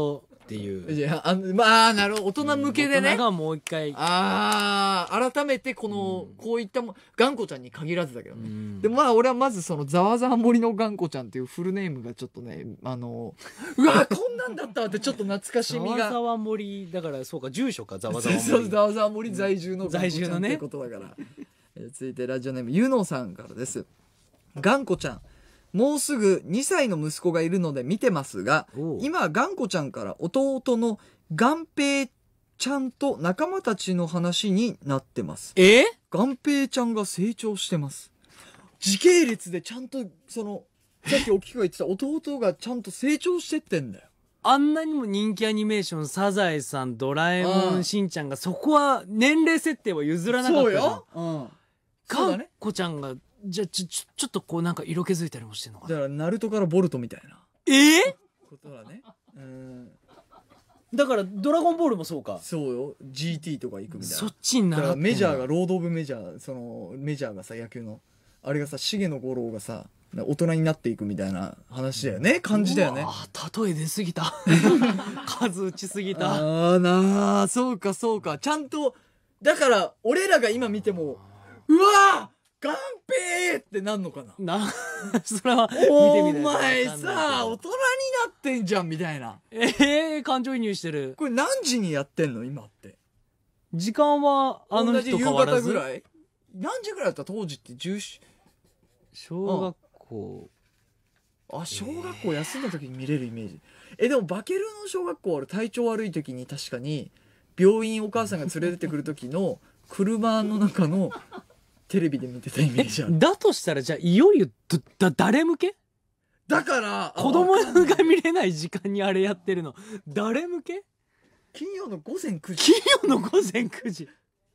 っていう。 いや、あまあ、なるほど。大人向けでね。 大人がもう一回。 ああ、改めてこの、うん、こういったも、頑固ちゃんに限らずだけどね。うん、でもまあ、俺はまずその、ざわざわ森の頑固ちゃんっていうフルネームがちょっとね、あの、うわ、こんなんだったわってちょっと懐かしみが。ざわざわ森、だからそうか、住所か、ざわざわ森。 そう、ざわざわ森在住の在住のね。 ってことだから。え続いてラジオネーム、ゆのさんからです。頑固ちゃん。もうすぐにさいの息子がいるので見てますが、今、頑固ちゃんから弟の頑平ちゃんと仲間たちの話になってます。 え頑平ちゃんが成長してます。時系列でちゃんと、その、さっきおきくが言ってた弟がちゃんと成長してってんだよ。 あんなにも人気アニメーション、サザエさん、ドラえもん、しんちゃんが、そこは年齢設定は譲らなかった。 そうよ。うん。 頑固ちゃんが、じゃあ、ちょ、ちょ、ちょっとこうなんか色気づいたりもしてんのかな。 だから、ナルトからボルトみたいな。 ええことだね。うん。 だから、ドラゴンボールもそうか。 そうよ。ジーティー とか行くみたいな。 そっちになる。 だからメジャーが、ロード・オブ・メジャー、その、メジャーがさ、野球の、あれがさ、重野五郎がさ、大人になっていくみたいな話だよね。感じだよね。 ああ、例え出すぎた。数打ちすぎた。 ああ、なあ、そうか、そうか。ちゃんと、だから、俺らが今見ても、うわーガンペーってなんのかな。 な、それは見てみない。 お前さ、大人になってんじゃんみたいな。 ええー、感情移入してる。 これ何時にやってんの今って。 時間はあの日と変わらず。 夕方ぐらい？何時ぐらいだった当時ってじゅうよじ。 小学校。 あ、小学校休んだ時に見れるイメージ。え、でもバケルの小学校は体調悪い時に確かに病院お母さんが連れてってくる時の車の中のテレビで見てたイメージある。 だとしたらじゃあいよいよだ誰向け？ だから子供が見れない時間にあれやってるの誰向け？ 金曜の午前くじ。 金曜の午前くじ。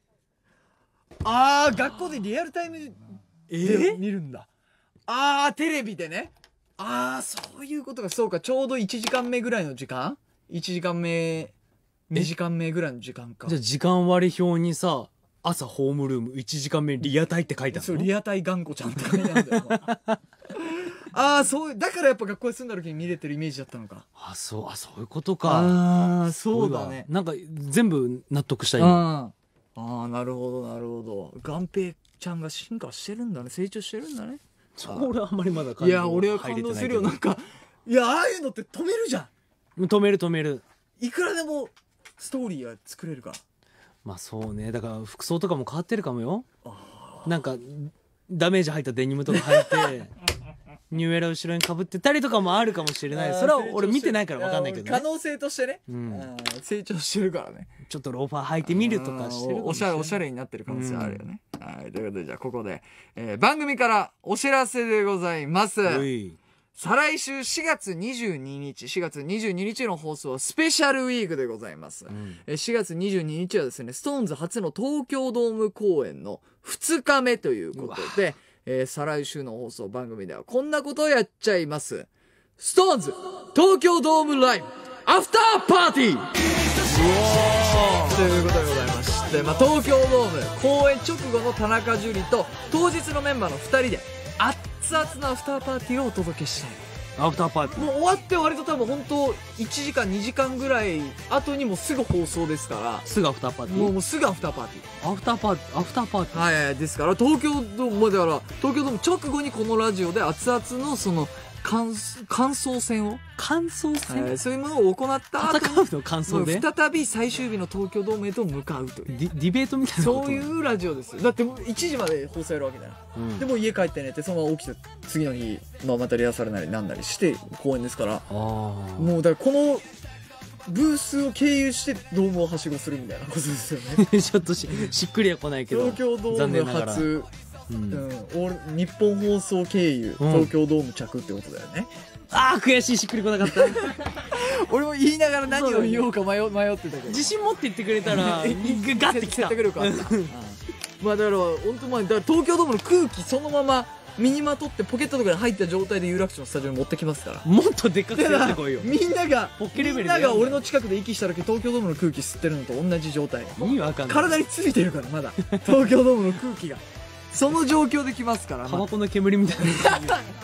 ああ、学校でリアルタイムで見るんだ。ああ、テレビでね。ああ、そういうことか。そうか、ちょうどいちじかんめぐらいの時間 ?いち 時間目、にじかんめぐらいの時間か。 じゃあ時間割り表にさ、朝ホームルームいちじかんめリアタイって書いてあるの？ そう、リアタイ頑固ちゃんって書いてあるんだよ。ああ、そう、だからやっぱ学校で住んだ時に見れてるイメージだったのか。 あ、そう、あ、そういうことか。 ああ、そうだね。 なんか全部納得した今。 ああ、なるほど、なるほど。頑平ちゃんが進化してるんだね。成長してるんだね。 そこ俺あんまりまだ感動いや、俺は感動するよ。なんか、いや、ああいうのって止めるじゃん。止める止める。 いくらでもストーリーは作れるから。 まあそうね。だから服装とかも変わってるかもよ。なんかダメージ入ったデニムとか履いてニューエラ後ろにかぶってたりとかもあるかもしれない。それは俺見てないから分かんないけどね。 可能性としてね、うん、成長してるからね。 ちょっとローファー履いてみるとかしてるかもしれない。 おしゃれおしゃれになってる可能性あるよね、うん、はい。ということでじゃあここで、えー、番組からお知らせでございます。再来週しがつにじゅうににち、しがつにじゅうににちの放送はスペシャルウィークでございます。うん、しがつにじゅうににちはですね、ストーンズ初の東京ドーム公演のふつかめということで、えー、再来週の放送番組ではこんなことをやっちゃいます。ストーンズ東京ドームライブアフターパーティーということでございまして、まあ、東京ドーム公演直後の田中樹と当日のメンバーのふたりで熱々なアフターパーティーをお届けしたい。 アフターパーティーもう終わって割と多分本当いちじかんにじかんぐらい後にもすぐ放送ですから。 すぐアフターパーティー。 もうもうすぐアフターパーティー。アフターパーティーアフターパーティー。 はい、ですから東京ドームだから東京ドーム直後にこのラジオで熱々のその感想戦を感想戦、 はい、そういうものを行った後戦うの感想で再び最終日の東京ドームへと向かうというディ、ディベートみたいなそういうラジオですよ。だっていちじまで放送やるわけだよ、うん、でも家帰って寝てそのまま起きて次の日、まあ、またリハーサルなりなんなりして公演ですから。もうだからこのブースを経由してドームをはしごするみたいなことですよね。 ちょっと し, しっくりは来ないけど東京ドーム初、うんうん、日本放送経由東京ドーム着ってことだよね、 うん、あー悔しい、しっくり来なかった。 俺も言いながら何を言おうか迷, 迷ってたけど自信持って言ってくれたらガッてきた。 説得力あった。まあだから本当まあだから東京ドームの空気そのまま身にまとってポケットとかに入った状態で有楽町のスタジオに持ってきますから。 もっとでっかくやってこいよ。 みんながポッケレベルでみんなが俺の近くで息した時東京ドームの空気吸ってるのと同じ状態。 意味わかんない。 体についてるからまだ東京ドームの空気がその状況できますから。 タバコの煙みたいな。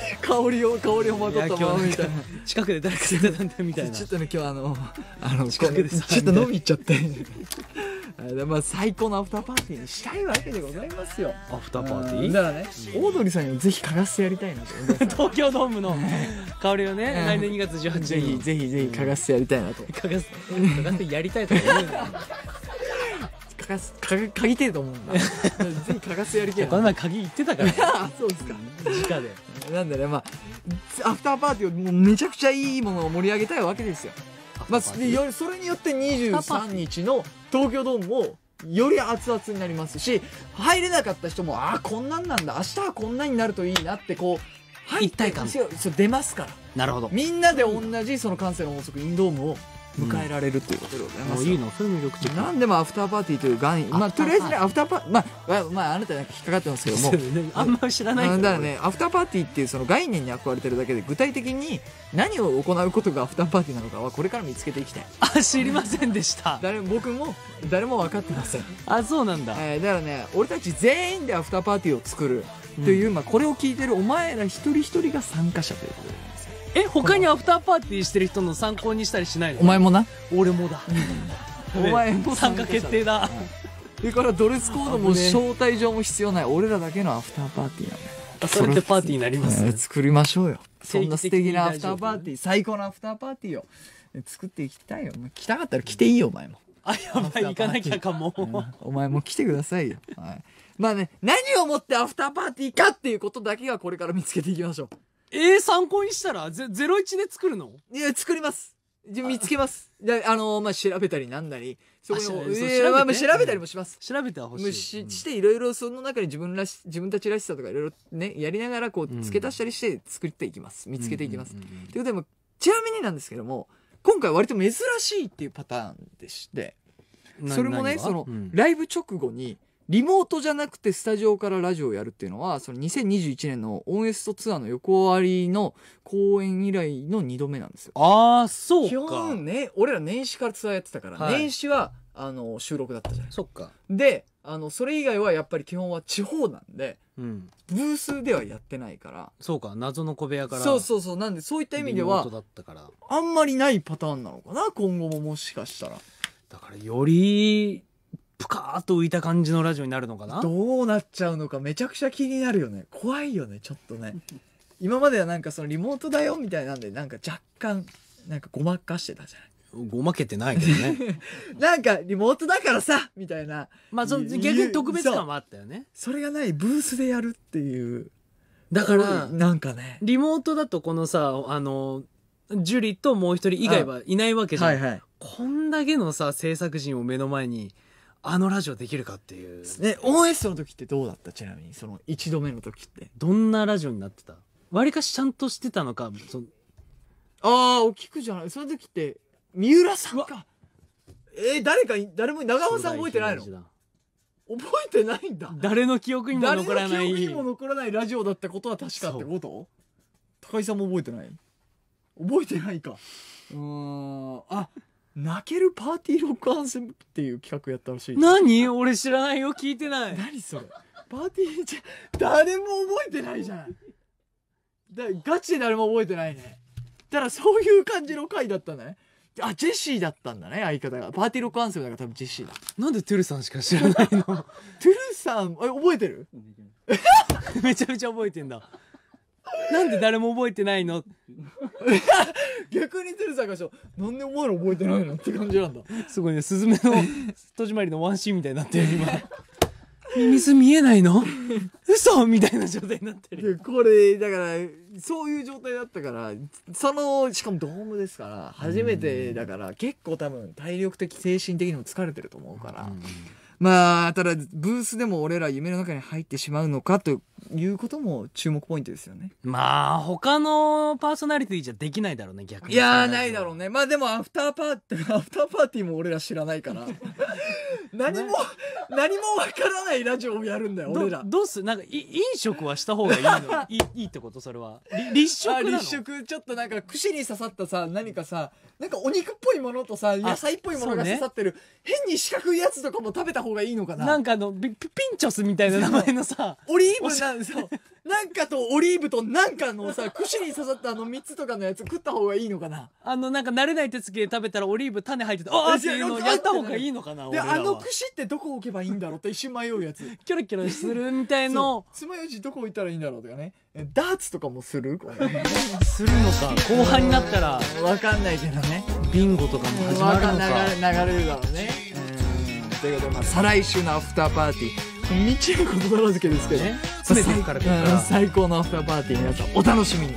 香りを香りをまとったままみたいな。 近くで誰か出てたんだみたいな。 ちょっとね今日あのあの近くでさちょっと飲み行っちゃってまあ最高のアフターパーティーにしたいわけでございますよ。 アフターパーティーだからね、オードリーさんにもぜひ嗅がせてやりたいなと思います。 東京ドームの香りをね、来年にがつじゅうはちにちぜひぜひぜひ嗅がせてやりたいなと。 嗅がせ嗅がせてやりたいとか言うな。 嗅がす嗅嗅ぎてると思うんだ。ぜひ嗅がせてやりたいな。 この前鍵言ってたから。 そうですか。 直で。 なんでね、まあアフターパーティーをもうめちゃくちゃいいものを盛り上げたいわけですよ。まあそれによってにじゅうさんにちの東京ドームもより熱々になりますし、入れなかった人もああこんなんなんだ、明日はこんなになるといいなってこう一体感そう出ますから。 なるほど。 みんなで同じその感性の法則インドームを迎えられるということでございます。 いいの、そういう魅力的。 なんでもアフターパーティーという概念、まあとりあえずねアフターパーまあまああなたなんか引っかかってますけども、 あんま知らないけど。 だからねアフターパーティーっていうその概念に憧れてるだけで具体的に何を行うことがアフターパーティーなのかはこれから見つけていきたい。 あ、知りませんでした。 誰も僕も誰も分かってません。 あ、そうなんだ。 えー、だからね俺たち全員でアフターパーティーを作るという、うん、まあこれを聞いてるお前ら一人一人が参加者ということで。 え、他にアフターパーティーしてる人の参考にしたりしないの？ お前もな。 俺もだ。 お前も参加決定だ。 だからドレスコードも招待状も必要ない俺らだけのアフターパーティーなんだよ。 それってパーティーになりますね。 作りましょうよ。そんな素敵なアフターパーティー、最高のアフターパーティーを作っていきたいよ。来たかったら来ていいよお前も。 あ、やばい、行かなきゃかも。 お前も来てくださいよ。はい。まあね、何をもってアフターパーティーかっていうことだけはこれから見つけていきましょう。 えー、参考にしたらゼゼロイチで作るの？ いや作ります。見つけます。であのまあ調べたりなんだり、そこにも調べたりもします。 調べては欲しい。 ししていろいろその中に自分らし自分たちらしさとかいろいろねやりながらこう付け足したりして作っていきます。見つけていきます。ということでもちなみになんですけども、今回割と珍しいっていうパターンでして、それもねそのライブ直後に。リモートじゃなくてスタジオからラジオをやるっていうのはそのにせんにじゅういちねんのオンエストツアーの横ありの公演以来のにどめなんですよ。 ああそうか。 基本ね俺ら年始からツアーやってたから、はい、年始はあの収録だったじゃない。 そっか。 であのそれ以外はやっぱり基本は地方なんで、うん、ブースではやってないから。 そうか、謎の小部屋から。 そうそうそう。なんでそういった意味ではあんまりないパターンなのかな今後も、もしかしたら。 だからよりぷかーっと浮いた感じのラジオになるのかな。 どうなっちゃうのかめちゃくちゃ気になるよね。怖いよねちょっとね。今まではなんかそのリモートだよみたいなんでなんか若干なんかごまかしてたじゃない。 ごまけてないけどね。 なんかリモートだからさみたいな。 まあその逆に特別感もあったよね。 それがないブースでやるっていう。 だからなんかねリモートだとこのさあのジュリともう一人以外はいないわけじゃん。はいはい、こんだけのさ制作陣を目の前にあのラジオできるかっていうね。オンエス の時ってどうだった？ちなみにその一度目の時ってどんなラジオになってた？わりかしちゃんとしてたのか。そああお聞くじゃない。その時って三浦さんか。えー、誰か誰も長尾さん覚えてないの？覚えてないんだ。 誰の記憶にも残らない。 誰の記憶にも残らないラジオだったことは確かってこと？高井さんも覚えてない？覚えてないか。うーん。あ、泣けるパーティーロックアンセムっていう企画やったらしい。 何？俺知らないよ。聞いてない。 何それ？パーティーじゃ誰も覚えてないじゃん。だガチで誰も覚えてないね。だからそういう感じの回だったね。あ、ジェシーだったんだね、相方が。パーティーロックアンセムだから多分ジェシーだ。 なんでトゥルさんしか知らないの？トゥルさん、え、覚えてる？ めちゃめちゃ覚えてんだ。なんで誰も覚えてないの？ 逆にトゥルさんがしょ、なんでお前ら覚えてないのって感じなんだ。 すごいね、スズメの戸締まりのワンシーンみたいになってる今。水見えないの？嘘みたいな状態になってる。 これだからそういう状態だったから、そのしかもドームですから初めてだから結構多分体力的精神的にも疲れてると思うから、まあただブースでも俺ら夢の中に入ってしまうのかということも注目ポイントですよね。 まあ他のパーソナリティじゃできないだろうね逆に。 いやーないだろうね。まあでもアフターパーティーアフターパーティーも俺ら知らないから何も何もわからないラジオをやるんだよ俺ら。 どうすなんかい飲食はした方がいいの？いいいってことそれは。立食なの？ 立食ちょっとなんか串に刺さったさ何かさなんかお肉っぽいものとさ野菜っぽいものが刺さってる、ね、変に四角いやつとかも食べた方方がいいのかな。 なんかあのピピンチョスみたいな名前のさオリーブなんですよ。なんかとオリーブとなんかのさ、串に刺さったあのみっつとかのやつ食った方がいいのかな。 あのなんか慣れない手つきで食べたらオリーブ種入ってて、ああっていうのをやった方がいいのかな。 で、あの串ってどこ置けばいいんだろうって一瞬迷うやつ。 キョロキョロするみたいの。 爪楊枝どこ置いたらいいんだろうとかね。ダーツとかもするするのか。後半になったらわかんないけどね。 ビンゴとかも始まるのか。 流れるだろうね。ということで、まあ、再来週のアフターパーティー。みちることだらけですけどね。 詰めてるからから最高のアフターパーティー皆さんお楽しみに。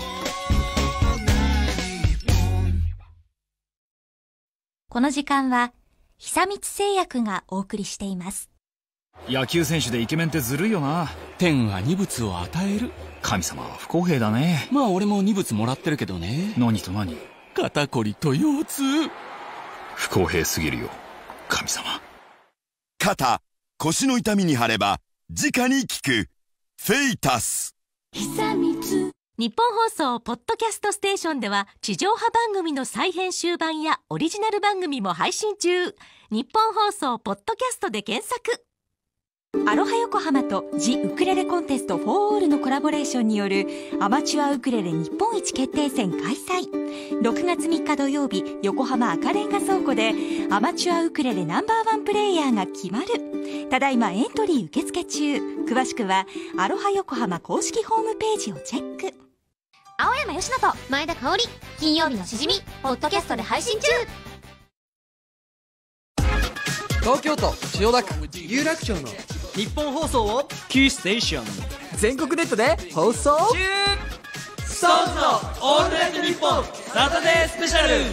この時間は久光製薬がお送りしています。 野球選手でイケメンってずるいよな。 天は二物を与える。 神様は不公平だね。 まあ俺も二物もらってるけどね。 何と何？ 肩こりと腰痛。 不公平すぎるよ神様。 肩、腰の痛みに貼れば直に効くフェイタス。 久光。日本放送ポッドキャストステーションでは地上波番組の再編集版やオリジナル番組も配信中。日本放送ポッドキャストで検索。アロハ横浜とジ・ウクレレコンテストフォーオールのコラボレーションによるアマチュアウクレレ日本一決定戦開催。ろくがつみっか土曜日、横浜赤レンガ倉庫でアマチュアウクレレナンバーワンプレイヤーが決まる。ただいまエントリー受付中。詳しくはアロハ横浜公式ホームページをチェック。 青山佳乃と前田香織、金曜日のしじみポッドキャストで配信中。 東京都千代田区有楽町の日本放送をキーステーション全国ネットで放送中。 ストーンズのオールナイトニッポンサタデースペシャル。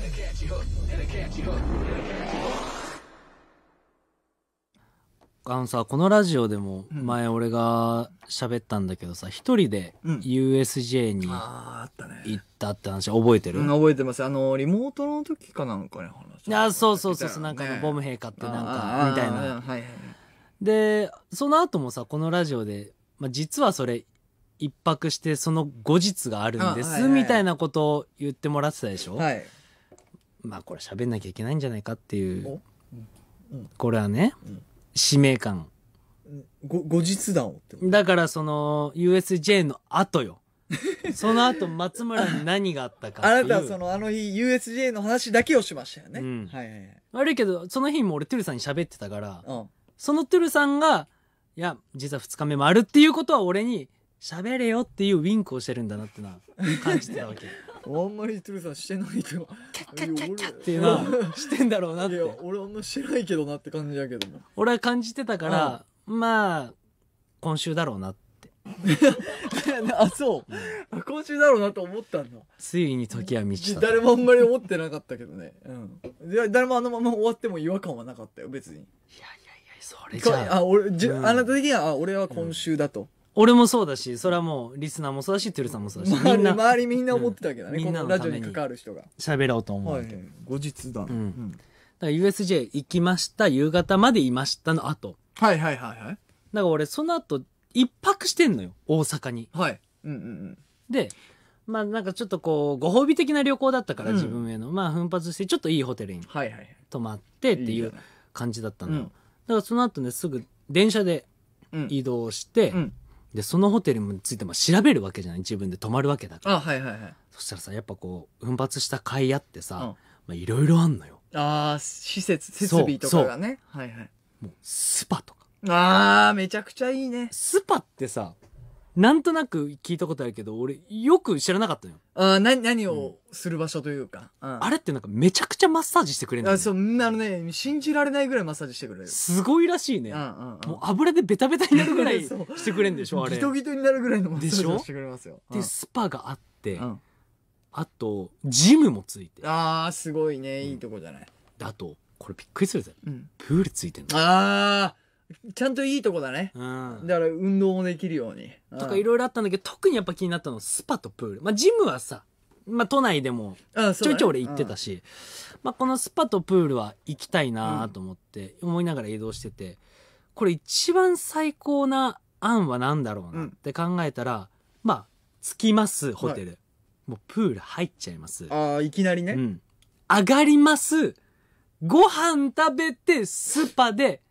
あのさ、このラジオでも前俺が喋ったんだけどさ、一人で ユーエスジェー に行ったって話覚えてる？ うん、覚えてます。あのリモートの時かなんかに話した。 いや、そうそうそうそう、なんかあのボム兵買ってなんかみたいな。はいはい。でその後もさ、このラジオで、まあ、実はそれ一泊してその後日があるんです、はいはい、みたいなことを言ってもらってたでしょ。はい。まあこれ喋んなきゃいけないんじゃないかっていう、うん、これはね、うん、使命感。 ご後日談をってことだからその ユーエスジェー の後よ。その後松村に何があったかっていう。 あなたはそのあの日 ユーエスジェー の話だけをしましたよね。うん、はいはいはい。 悪いけどその日も俺トゥルさんに喋ってたから、うん、そのトゥルさんがいや実はふつかめもあるっていうことは俺に喋れよっていうウィンクをしてるんだなってな感じてたわけ。 あんまりトゥルさんしてないけどキャッキャッキャッキャッっていうのはしてんだろうなって。いや俺あんましてないけどなって感じだけども。 俺は感じてたから、うん、まあ今週だろうなって。 あそう、うん、今週だろうなと思ったんだ。 ついに時は満ちた。 誰もあんまり思ってなかったけどね、うん、誰もあのまま終わっても違和感はなかったよ別に。いやいやいやそれじゃああ俺じ、うん、あなた的にはあ俺は今週だと、うん、 俺もそうだし、それはもうリスナーもそうだしトゥルさんもそうだし、 みんな周りみんな思ってたけどね、うん、このラジオに関わる人が喋ろうと思う、はいはい、 後日談、うんうん、だから ユーエスジェー 行きました、夕方までいましたの後。 はいはいはいはい。だから俺その後一泊してんのよ大阪に。 はい、うんうんうん、でまあなんかちょっとこうご褒美的な旅行だったから、うん、自分へのまあ奮発してちょっといいホテルに泊まってっていう感じだったの、はいはい、だからその後ねすぐ電車で移動して、うん、でそのホテルについても調べるわけじゃない、自分で泊まるわけだから。 あ、はいはいはい。 そしたらさやっぱこう奮発した甲斐あってさいろいろあんのよ。 ああ施設設備とかがね。はいはい。 もうスパとか。 あーめちゃくちゃいいね。 スパってさなんとなく聞いたことあるけど俺よく知らなかったのよ。 あ何何をする場所というか、 うん、あれってなんかめちゃくちゃマッサージしてくれるんだよ、ね、 あそうあのね信じられないぐらいマッサージしてくれる。 すごいらしいね、うんうんうん、もう油でベタベタになるぐらいしてくれるんでしょあれ。 ギトギトになるぐらいのマッサージをしてくれますよ。 でスパがあって、うん、あとジムもついて。 あーすごいね、いいとこじゃない。 であとこれびっくりするぜ、うん、プールついてんの。 あーちゃんといいとこだね、うん、だから運動もできるようにとかいろいろあったんだけど、特にやっぱ気になったのはスパとプール。まあジムはさ、まあ、都内でもちょいちょい俺行ってたし、ね、まあ、このスパとプールは行きたいなと思って思いながら移動してて、これ一番最高な案は何だろうなって考えたら、うん、まあ着きますホテル、はい、もうプール入っちゃいます。 ああいきなりね、うん、 上がります、ご飯食べてスパで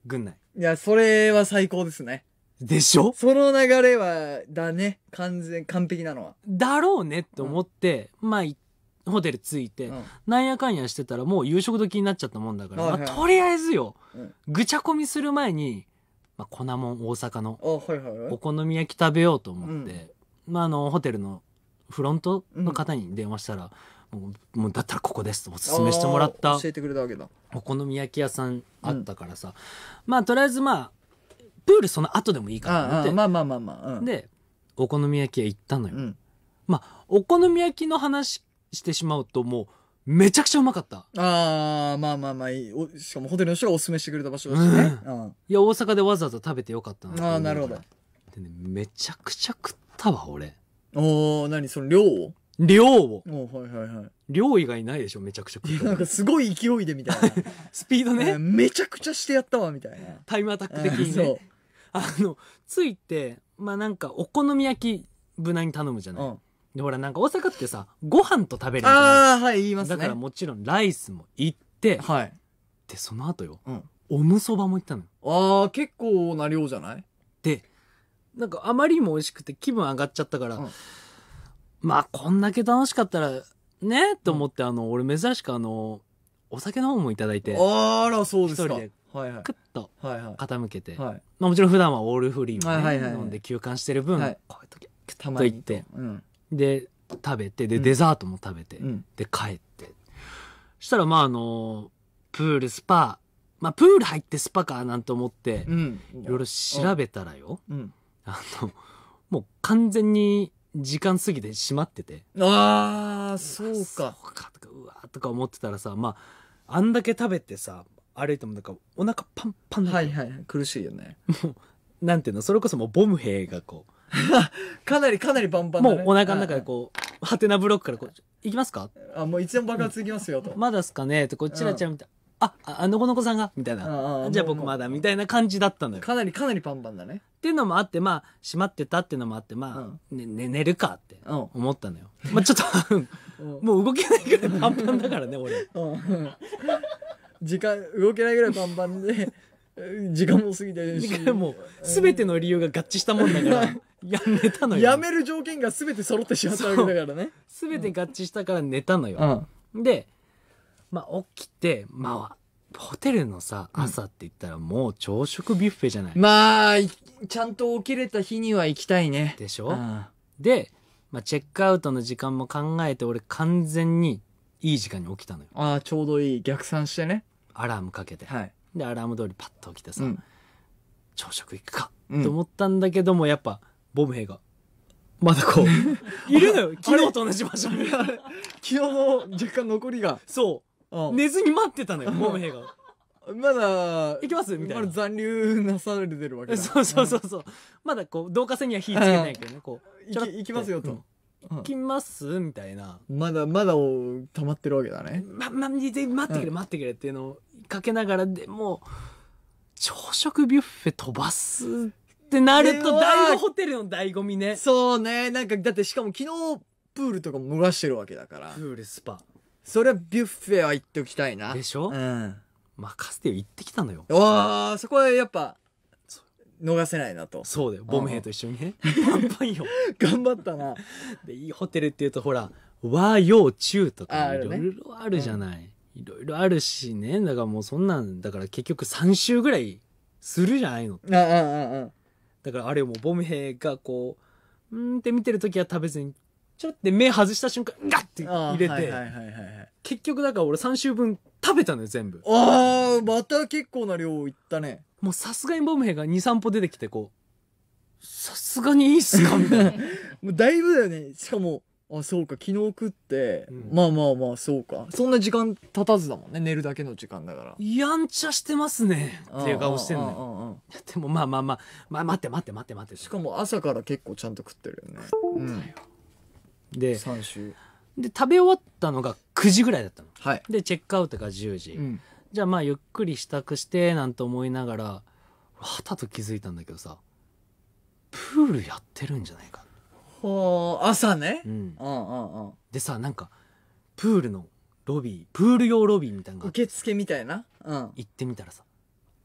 軍内。 いや、それは最高ですね。 でしょ？ その流れは、だね。完全、完璧なのは。 だろうねって思って、うん、まあ、ホテル着いて、うん、なんやかんやしてたらもう夕食時になっちゃったもんだから、はいはい、まあ、とりあえずよ、うん、ぐちゃ込みする前に、まあ、粉もん大阪のお好み焼き食べようと思って、うん、まあ、あのホテルのフロントの方に電話したら、うん、もう、もうだったらここですとおすすめしてもらった教えてくれたわけだ。 お好み焼き屋さんあったからさ、うん、まあとりあえずまあプールその後でもいいかなと思って、 まあまあまあまあ、うん、 でお好み焼き屋行ったのよ、うん、まあお好み焼きの話してしまうともうめちゃくちゃうまかった。 ああ、まあまあまあいい。しかもホテルの人がおすすめしてくれた場所だしね。 うんうん、いや、大阪でわざわざ食べてよかったな。 ああ、なるほど。 でね、めちゃくちゃ食ったわ、俺。 おー、何その量を量を。 おはいはいはい。 量以外ないでしょ、めちゃくちゃ食った。 なんかすごい勢いでみたいな。 スピードね。 めちゃくちゃしてやったわ、みたいな。 タイムアタック的にね。そう。あの、ついて、まあなんかお好み焼き、無難に頼むじゃない。うんでほらなんか大阪ってさご飯と食べるああはい言いますね。 だからもちろんライスも行ってはいでその後よ、うん、おむそばも行ったのよ。 ああ結構な量じゃない？ でなんかあまりにも美味しくて気分上がっちゃったから、うん、まあこんだけ楽しかったらねと思って、うん、あの俺珍しくあのお酒の方もいただいてあらそうですか。 一人でクッと傾けて、 はいはいまあ、もちろん普段はオールフリーも、ねはいはいはい、 飲んで休館してる分、はい、こういう時たまにと言って、うんで食べてで、うん、デザートも食べて、うん、で帰ってしたらまああのプールスパまあプール入ってスパかなんて思って、うん、いろいろ調べたらよ、うん、あのもう完全に時間過ぎて閉まっててああそうかそうかとかうわーとか思ってたらさまああんだけ食べてさ歩いてもなんかお腹パンパンだはいはい苦しいよねもうなんていうのそれこそもうボム兵がこうかなりかなりバンバンだね。もうお腹の中でこうハテナブロックからこう行きますか？ あもういつでも爆発いきますよと。 まだっすかねとこうチラチラみたいな。ああのこの子さんがみたいな。じゃあ僕まだみたいな感じだったのよ。 かなりかなりパンパンだね。 っていうのもあってまあ閉まってたっていうのもあってまあねね寝るかって思ったのよ。まあちょっともう動けないぐらいパンパンだからね俺。 時間動けないぐらいパンパンで。時間も過ぎてるしもう全ての理由が合致したもんだからやめたのよ。 やめる条件が全て揃ってしまったわけだからね。 全て合致したから寝たのよ、うん、でまあ起きてまあホテルのさ朝って言ったらもう朝食ビュッフェじゃない、 うん、まあちゃんと起きれた日には行きたいねでしょ、うん、で、まあ、チェックアウトの時間も考えて俺完全にいい時間に起きたのよ。 ああちょうどいい逆算してねアラームかけて、 はいでアラーム通りパッと起きてさ、うん、朝食行くか、 うん、 と思ったんだけどもやっぱボム兵がまだこういるのよ昨日と同じ場所に。 昨日の若干残りがそう、うん、寝ずに待ってたのよボム兵が。 まだ行きますみたいな。 まだ残留なされてるわけだ。 そうそうそうそう、うん、まだこう導火線には火つけないけどねこう行きますよと、 うん、行きますみたいな。 まだまだ溜まってるわけだね。 まま待ってくれ待ってくれっていうのをかけながらでも朝食ビュッフェ飛ばすってなるとだいぶホテルの醍醐味ね。 そうねなんかだってしかも昨日プールとかも逃してるわけだからプールスパそれはビュッフェは行っておきたいなでしょ、 うん、 任せてよ行ってきたのよ。 わあそこはやっぱ逃せないなと。 そうだよボム兵と一緒にねパンパンよ頑張ったな。 でいいホテルっていうとほら和洋中とかいろいろあるじゃない、いろいろあるしねだからもうそんなんだから結局さん週ぐらいするじゃないの。 ああああだからあれもボム兵がこううんって見てる時は食べずにちょっと目外した瞬間ガッて入れて結局だから俺さん週分食べたのよ全部。 ああまた結構な量いったね。 もうさすがにボム兵が にさん 歩出てきてこうさすがにいいっすかみたいなもうだいぶだよね。しかもあそうか昨日食って、うん、まあまあまあそうかそんな時間経たずだもんね寝るだけの時間だからやんちゃしてますねっていう顔してんのよ。でもまあまあまあまあ待って待って待って待ってしかも朝から結構ちゃんと食ってるよね。うん、 でさん週で食べ終わったのがくじぐらいだったの、 はい、 でチェックアウトがじゅうじ、うん、じゃあまあゆっくり支度してなんて思いながらはたと気づいたんだけどさプールやってるんじゃないか。 はあ朝ね、 うん、 うんうんうんでさなんかプールのロビープール用ロビーみたいなのが受付みたいな、うん、 行ってみたらさ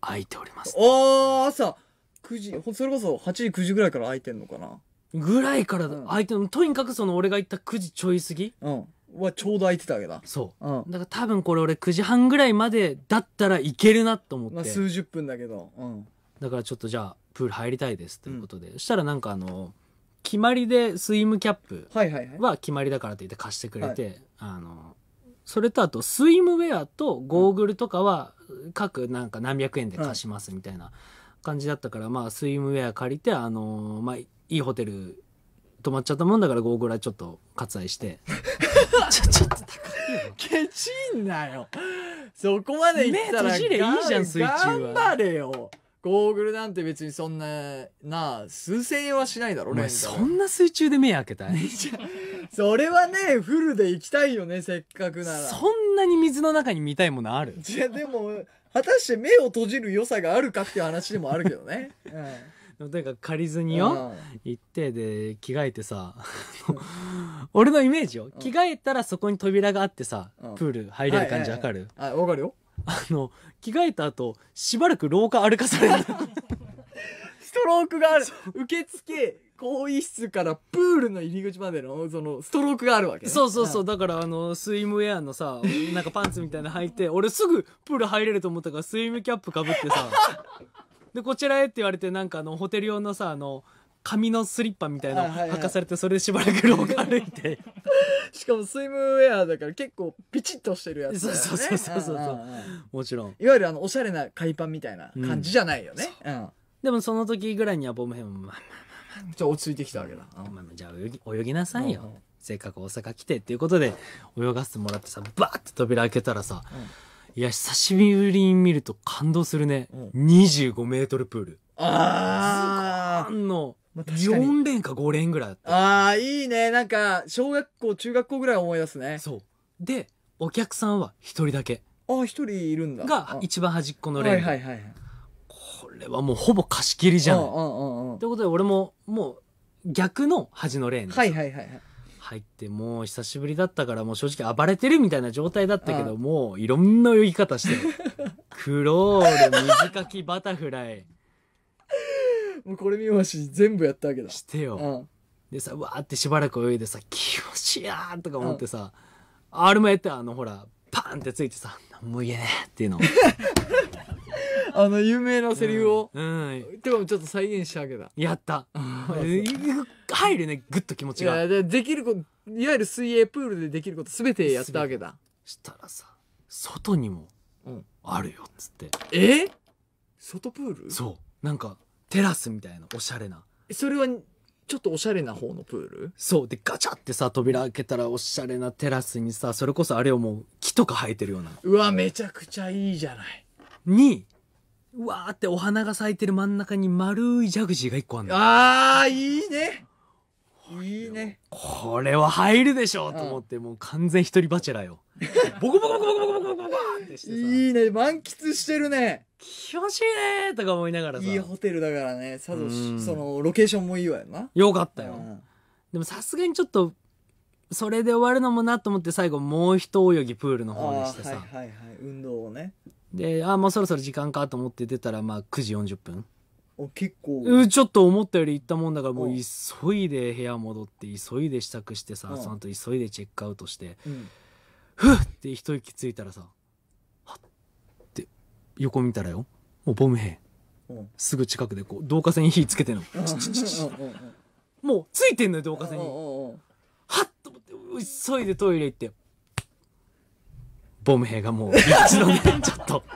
開いております。 ああ、朝くじ、それこそはちじくじぐらいから開いてんのかなぐらいから開いてる、うん、とにかくその俺が行ったくじちょい過ぎ、 うん、はちょうど開いてたわけだ。 そう、 うん、 だから多分これ俺くじはんぐらいまでだったらいけるなと思って、 まあ、数十分だけど、うん、 だからちょっとじゃあプール入りたいですということで、うん、そしたらなんかあの決まりでスイムキャップは決まりだからって言って貸してくれて、はいはいはい、あのそれとあとスイムウェアとゴーグルとかは各なんか何百円で貸しますみたいな感じだったから、まあスイムウェア借りて、あのまあいいホテル泊まっちゃったもんだからゴーグルはちょっと割愛してちょちょっと高いよケチんなよ、そこまでいったら目閉じれいいじゃん、水中は頑張れよ。ゴーグルなんて別にそんななあ数千円はしないだろ。 お前そんな水中で目開けたいそれはねフルで行きたいよね、せっかくなら。 そんなに水の中に見たいものある？ いやでも果たして目を閉じる良さがあるかっていう話でもあるけどね、 うん、とにかく借りずによ、うん、行ってで着替えてさ俺のイメージよ、着替えたらそこに扉があってさ、うん、プール入れる感じわかる？ あ、わかるよ。 あの着替えた後しばらく廊下歩かされるストロークがある。受付更衣室からプールの入り口までのそのストロークがあるわけ、ね、 そうそうそう、だからあのスイムウェアのさなんかパンツみたいなの履いて俺すぐプール入れると思ったからスイムキャップかぶってさでこちらへって言われてなんかあのホテル用のさあの紙のスリッパみたいなの履かされて、それでしばらく廊下歩いてしかもスイムウェアだから結構ピチッとしてるやつだよね。 そうそうそうそうそうもちろんいわゆるあのおしゃれな海パンみたいな感じじゃないよね、うんうん、 でもその時ぐらいにはボムヘンもまあまあまあじゃあ落ち着いてきたわけだ、 うん、まあ、じゃあ泳ぎ、泳ぎなさいよ、うんうん、せっかく大阪来てっていうことで泳がせてもらってさバーって扉開けたらさ、うん、いや久しぶりに見ると感動するね、うん、にじゅうごメートルプール。 ああのよんレーンかごレーンぐらいあった。 ああいいね、なんか小学校中学校ぐらい思い出すね。 そうでお客さんはひとりだけ。 ああ一人いるんだ。 が一番端っこのレーン。 はいはいはい。 これはもうほぼ貸し切りじゃん。ということで俺ももう逆の端のレーンに入ってもう久しぶりだったからもう正直暴れてるみたいな状態だったけど、もういろんな泳ぎ方してるクロール、水かき、バタフライもうこれ見まし全部やったわけだ。 してよ。でさわーってしばらく泳いでさ気持ちいいやーとか思ってさ、あれもやってあのほらパンってついてさ何も言えねえっていうのあの有名なセリフを、 うん、うん、 てかちょっと再現したわけだ。 やった入るねグッと気持ちが。 いやできることいわゆる水泳プールでできること全てやったわけだ。 したらさ外にもあるよっつって、 うん、え外プール？ そうなんかテラスみたいなおしゃれな。 それはちょっとおしゃれな方のプール？ そうでガチャってさ扉開けたらおしゃれなテラスにさそれこそあれをもう木とか生えてるような。 うわめちゃくちゃいいじゃない。 にうわーってお花が咲いてる真ん中に丸いジャグジーが一個あるの。 あーいいねいいね。 これは入るでしょと思って、もう完全一人バチェラーよ。ボコボコボコボコボコボコボコってしてさ。 いいね満喫してるね。 気持ちいいねとか思いながらさ。 いいホテルだからね。さぞそのロケーションもいいわよな。 よかったよ。でもさすがにちょっとそれで終わるのもなと思って最後もう一泳ぎプールの方にしてさ。 はいはいはい運動をね。 であもうそろそろ時間かと思って出たらまあくじよんじゅっぷん。 お結構うちょっと思ったより行ったもんだからもう急いで部屋戻って急いで支度してさ、その後急いでチェックアウトして、うん、ふっって一息ついたらさはって横見たらよもうボム兵、うん、すぐ近くでこう導火線に火つけてんのもうついてんのよ導火線に。はっと思って急いでトイレ行ってボム兵がもう一度ねちょっと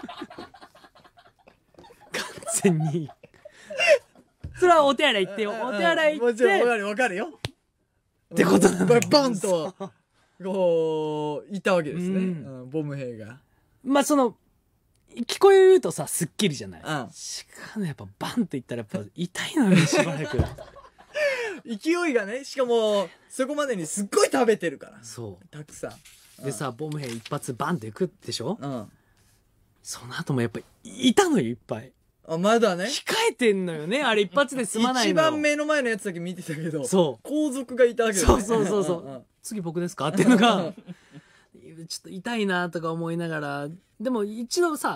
完全にそれはお手洗い行ってよお手洗い行って。 もちろん分かる分かるよってことなのよ。 バンとこういたわけですね、うんうん、ボム兵が。 まあその聞こえるとさすっきりじゃない、うん、しかもやっぱバンっていったらやっぱ痛いのよしばらく勢いがね。しかもそこまでにすっごい食べてるからそうたくさんでさ、ボム兵一発バンっていくでしょ、うん、その後もやっぱいたのよいっぱい。 あまだね控えてんのよねあれ一発で済まないのよ。 一番目の前のやつだけ見てたけどそう後続がいたわけだ、ね、 そうそうそうそう次僕ですかっていうのがちょっと痛いなとか思いながらでも一度さ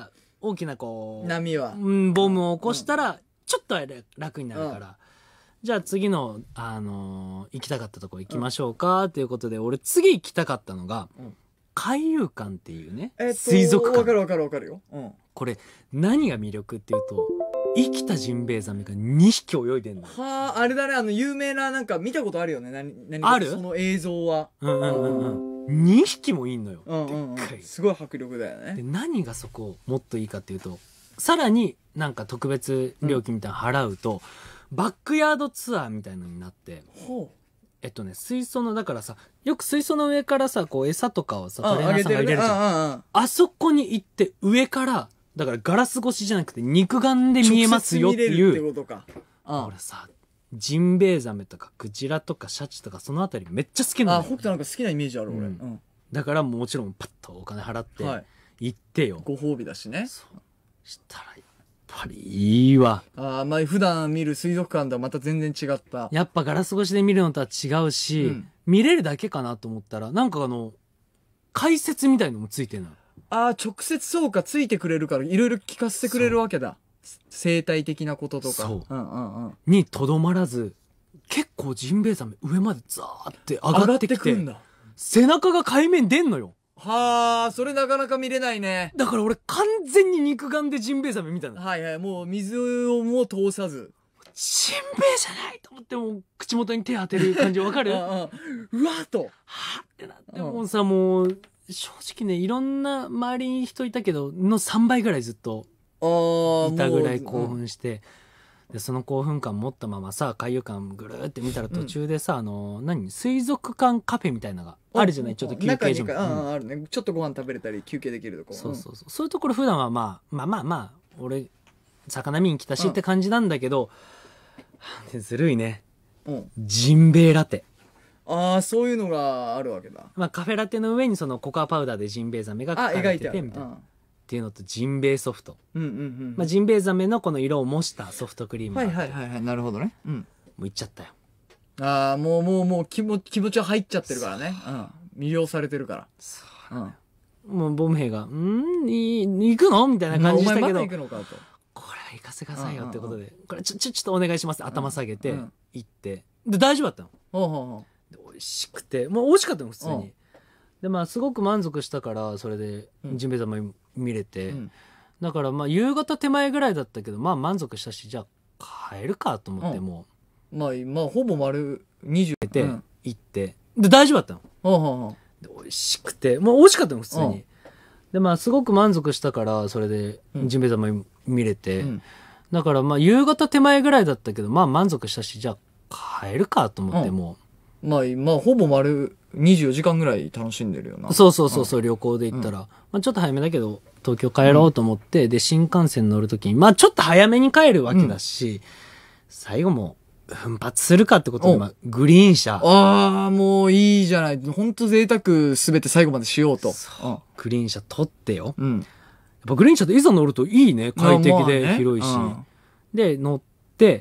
大きなこう、 波は。 うん、ボムを起こしたら、ちょっとは楽になるから。うん、じゃあ次の、あのー、行きたかったとこ行きましょうか、ということで、俺次行きたかったのが、うん、海遊館っていうね、 えー、 水族館。 わかるわかるわかるよ。うん、 これ、何が魅力っていうと、生きたジンベエザメがにひき泳いでんの。 はあ、あれだね、あの、有名な、なんか見たことあるよね、何、何あるその映像は。 うんうんうんうん。にひきもいんのよ。 うんうんうん、でっかい。すごい迫力だよね。 で、何がそこ、もっといいかっていうと、さらになんか特別料金みたいなの払うと、うん、バックヤードツアーみたいのになって、ほう。えっとね、水槽の、だからさ、よく水槽の上からさ、こう餌とかをさ、トレーナーさんが入れるじゃん。あ, あ, あそこに行って上から、だからガラス越しじゃなくて肉眼で見えますよっていう。 ってことか。 俺さ、ジンベエザメとかクジラとかシャチとかそのあたりめっちゃ好きなの。 あ、北斗なんか好きなイメージある俺。うん、 だからもちろんパッとお金払って行ってよ。はい、 ご褒美だしね。 そうしたらやっぱりいいわ。 ああ、まあ普段見る水族館とはまた全然違った。 やっぱガラス越しで見るのとは違うし、うん、見れるだけかなと思ったらなんかあの解説みたいのもついてるの。 ああ、直接そうか、ついてくれるから、いろいろ聞かせてくれるわけだ。生態的なこととか。 そう。 うんうんうん。 にとどまらず、結構ジンベエザメ上までザーって上がってきて、 上がってくんだ。 背中が海面出んのよ。 はあ、それなかなか見れないね。 だから俺完全に肉眼でジンベエザメ見たの。 はいはい、もう水をもう通さず。 ジンベエじゃないと思ってもう口元に手当てる感じわかる？ うわっと。 はぁってなって、もうさ、もう、正直ね、いろんな周りに人いたけど、のさんばいぐらいずっと、いたぐらい興奮して、で、その興奮感持ったままさ、海遊館ぐるーって見たら途中でさ、うん、あの、何水族館カフェみたいなのがあるじゃない、ちょっと休憩所も。 うん、あるね。ちょっとご飯食べれたり休憩できるとこ。 そうそうそう。そういうところ普段はまあ、まあまあまあ、俺、魚見に来たしって感じなんだけど、うん、ずるいね。うん、ジンベエラテ。 ああ、そういうのがあるわけだ。 まあカフェラテの上にそのココアパウダーでジンベエザメが描かれててみたいな。っていうのとジンベエソフト。うんうんうん。まあジンベエザメのこの色を模したソフトクリーム。 はいはいはいはい。なるほどね。うん。もういっちゃったよ。 ああ、もうもうもう気持ち、気持ちは入っちゃってるからね。うん。魅了されてるから。 そう。うん。もうボム兵が、んい行くのみたいな感じしたけど。お前まだ行くのかと。 これは行かせてくださいよってことで。これちょ、ちょ、ちょっとお願いしますって頭下げて、行って。で、大丈夫だったの。ほうほうほう。美味しくて、もう美味しかったの普通に、うん、でまあすごく満足したからそれでジンベエザメ見れて、うん、だからまあ夕方手前ぐらいだったけどまあ満足したしじゃあ帰るかと思ってもう、うん、まあまあほぼ丸にじゅうで行って、で大丈夫だったの、うん、で美味しくてもう美味しかったの普通に、うん、でまあすごく満足したからそれでジンベエザメ見れて、うん、だからまあ夕方手前ぐらいだったけどまあ満足したしじゃあ帰るかと思ってもう、うんまあ、まあ、ほぼ丸にじゅうよじかんぐらい楽しんでるよな。 そうそうそうそう、うん、旅行で行ったら。うん、まあちょっと早めだけど、東京帰ろうと思って、うん、で、新幹線乗るときに、まあちょっと早めに帰るわけだし、うん、最後も奮発するかってことで、まあ、グリーン車。 ああ、もういいじゃない。ほんと贅沢すべて最後までしようと。 そう。うん、グリーン車取ってよ。うん。やっぱグリーン車っていざ乗るといいね。快適で広いし。まあまあね、うん、で、乗って、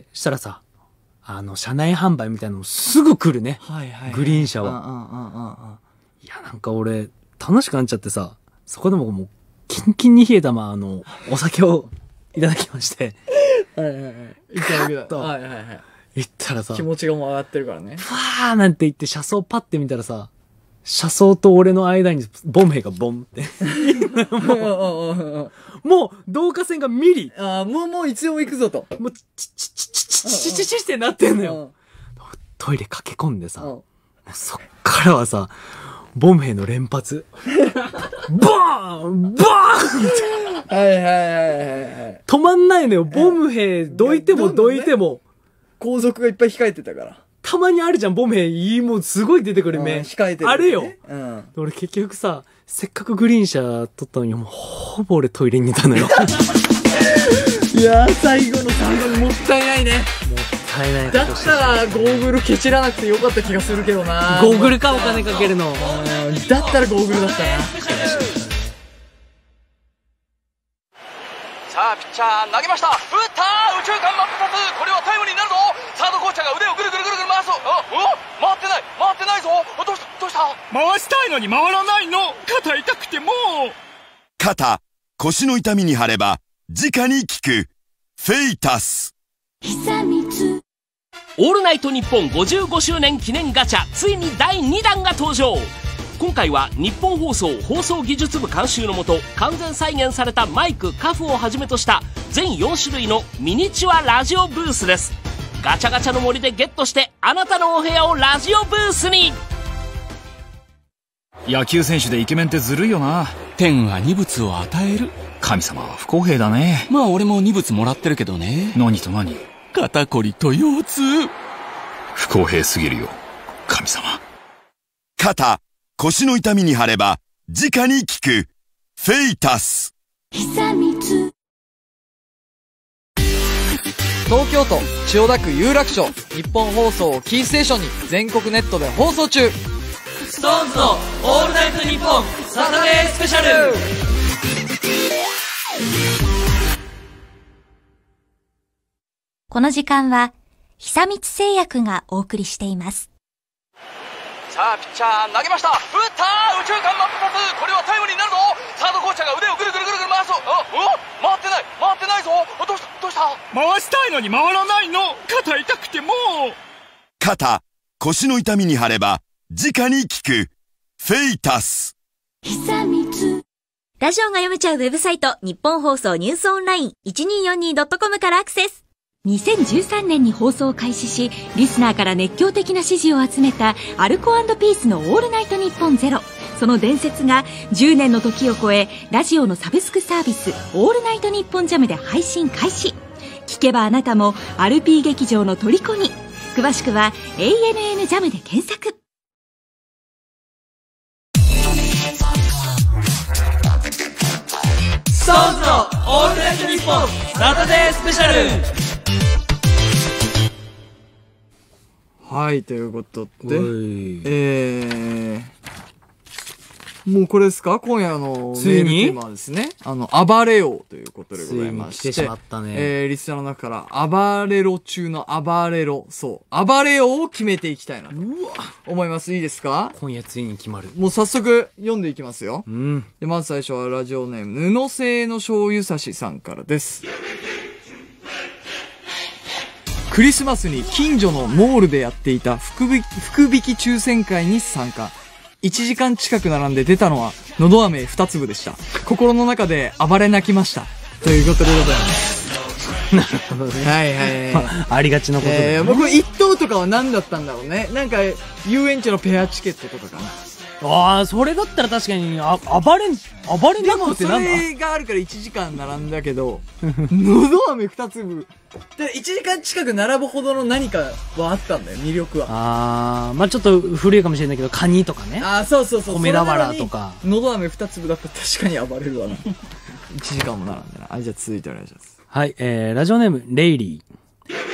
したらさ、あの、車内販売みたいなのもすぐ来るね。はいはいはい、グリーン車は。いや、なんか俺、楽しくなっちゃってさ、そこでももう、キンキンに冷えたまあ、あの、お酒をいただきまして。 はいはいはい。いただけだ。 と。 はいはいはい。 行ったらさ。 気持ちがもう上がってるからね。 ふわーなんて言って車窓パッて見たらさ、車窓と俺の間にボム兵がボンって。もう、もう導火線がミリ。 ああ、もうもういつでも行くぞと。 もう、チチチチチチチチチってなってんのよ。トイレ駆け込んでさ、そっからはさ、ボム兵の連発。ボーンボーンって。 はいはいはいはい。 止まんないのよ。ボム兵どいてもどいても。 後続がいっぱい控えてたから。 たまにあるじゃん、ボム兵。いい、もうすごい出てくる目。 控えてる、 ね。あれよ。うん。俺結局さ、せっかくグリーン車撮ったのに、もうほぼ俺トイレにいたのよ。 いやー、最後の最後にもったいないね。もったいない。 だったらゴーグルケチらなくてよかった気がするけどな。 ゴーグルかお金かけるの。 だったらゴーグルだったな。 さあピッチャー投げました。打ったー、右中間真っ二つ。これはタイムリーになるぞ。サードコーチャーが腕をぐるぐるぐるぐる回す。あ、お回ってない回ってないぞ。どうしたどうした。 回したいのに回らないの。肩痛くてもう。 肩腰の痛みに貼れば直に効くフェイタス。 久光オールナイトニッポンごじゅうごしゅうねん記念ガチャ、ついにだいにだんが登場。今回は日本放送放送技術部監修のもと完全再現されたマイク、カフをはじめとした全よんしゅるいのミニチュアラジオブースです。ガチャガチャの森でゲットしてあなたのお部屋をラジオブースに。 野球選手でイケメンってずるいよな。 天は二物を与える。 神様は不公平だね。 まあ俺も二物もらってるけどね。 何と何？ 肩こりと腰痛。 不公平すぎるよ神様。 肩、腰の痛みに貼れば直に効くフェイタス。 久光東京都千代田区有楽町、日本放送をキーステーションに全国ネットで放送中。 ストーンズのオールナイトニッポンサタデースペシャル。 この時間は久光製薬がお送りしています。 さあピッチャー投げました。打った右中間真っ二つ、これはタイムリーになるぞ。サードコーチャーが腕をぐるぐるぐるぐる回す。あお回ってない回ってないぞ。どうしたどうした。 回したいのに回らないの。肩痛くてもう。 肩、腰の痛みに貼れば直に効くフェイタス。 久光ラジオが読めちゃうウェブサイト、日本放送ニュースオンライン いちにーよんにードットコム からアクセス。にせんじゅうさんねんに放送を開始し、リスナーから熱狂的な支持を集めたアルコ&ピースのオールナイトニッポンゼロ。その伝説がじゅうねんの時を超え、ラジオのサブスクサービスオールナイトニッポンジャムで配信開始。聞けばあなたもアルピー劇場の虜に。詳しくは エーエヌエヌ ジャムで検索。 ストーンズのオールナイトニッポンサタデースペシャル。 はい、ということで、えー、もうこれですか、今夜のメールテーマはですね、あの、暴れようということでございまして、 ついに来てしまったね。 えー、リスナーの中から暴れろ中の暴れろ、そう、暴れようを決めていきたいなと思います。いいですか？ 今夜ついに決まる。 もう早速読んでいきますよ。 うん。 で、まず最初はラジオネーム、布製の醤油差しさんからです。クリスマスに近所のモールでやっていた福引き、福引き抽選会に参加。いちじかん近く並んで出たのは、のど飴ふたつぶでした。心の中で暴れ泣きました。ということでございます。 なるほどね。 はいはいはい。 まあ、ありがちなことで、ね。 えー、僕一等とかは何だったんだろうね。なんか、遊園地のペアチケットとかかな。 ああ、それだったら確かに、あ、暴れん、暴れなくてなんだ。 でもそれがあるからいちじかん並んだけど、のど飴ふたつぶ。で、いちじかん近く並ぶほどの何かはあったんだよ、魅力は。 ああ、まあちょっと古いかもしれないけど、カニとかね。 ああ、そうそうそう。 米俵とか。 のど飴ふたつぶだったら確かに暴れるわな。いちじかんも並んでな。はい、じゃあ続いてお願いします。 はい、えー、ラジオネーム、レイリー。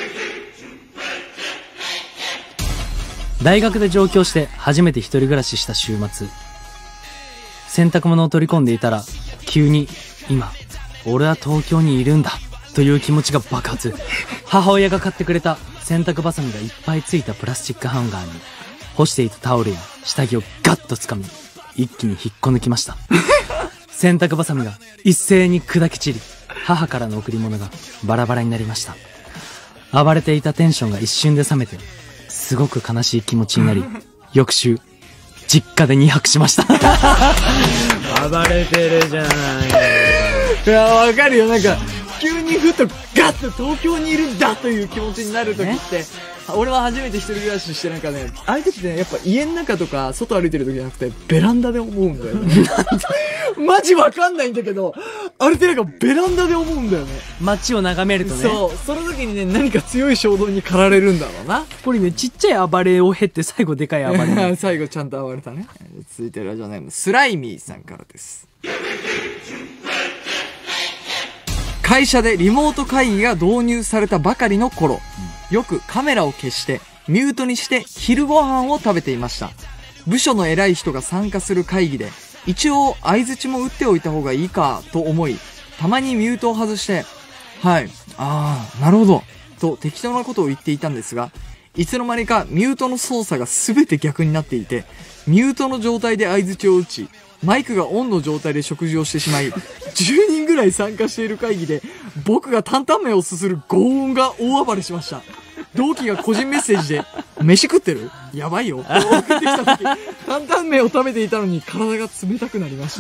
大学で上京して初めて一人暮らしした週末、洗濯物を取り込んでいたら急に今俺は東京にいるんだという気持ちが爆発。母親が買ってくれた洗濯バサミがいっぱいついたプラスチックハンガーに干していたタオルや下着をガッと掴み一気に引っこ抜きました。洗濯バサミが一斉に砕け散り、母からの贈り物がバラバラになりました。暴れていたテンションが一瞬で冷めてすごく悲しい気持ちになり、翌週実家でにはくしました。 暴れてるじゃない。いや、わかるよ。なんか急にふとガッと東京にいるんだという気持ちになる時って、俺は初めて一人暮らししてなんかね、ああいう時ってね、やっぱ家の中とか外歩いてる時じゃなくてベランダで思うんだよね。マジわかんないんだけど、あれってなんかベランダで思うんだよね。 街を眺めるとね。 そう、その時にね、何か強い衝動に駆られるんだろうな。 これね、ちっちゃい暴れを経って最後でかい暴れ。 最後ちゃんと暴れたね。続いてラジオネーム、スライミーさんからです。会社でリモート会議が導入されたばかりの頃、うん、よくカメラを消してミュートにして昼ご飯を食べていました。部署の偉い人が参加する会議で一応相槌も打っておいた方がいいかと思い、たまにミュートを外してはい、ああ、なるほどと適当なことを言っていたんですが、いつの間にかミュートの操作が全て逆になっていて、ミュートの状態で相槌を打ち、マイクがオンの状態で食事をしてしまい、じゅうにんらい参加している会議で僕が担々麺をすする轟音が大暴れしました。同期が個人メッセージで飯食ってるやばいよと送ってきた時、担々麺を食べていたのに体が冷たくなりました。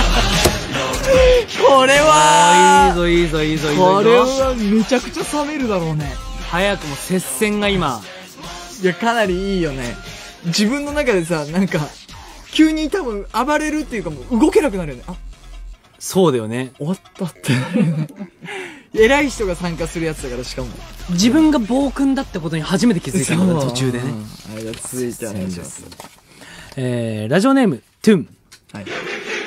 これはいいぞいいぞいいぞいいぞ。 これはめちゃくちゃ冷めるだろうね。 早くも接戦が今。 いやかなりいいよね。自分の中でさ、なんか急に多分暴れるっていうかもう動けなくなるよね。あ、 そうだよね。 終わったってなるよね。偉い人が参加するやつだから。しかも自分が暴君だってことに初めて気づいたのが途中でね。 はい、じゃあ続いてお願いします。 えー、ラジオネームトゥン、はい、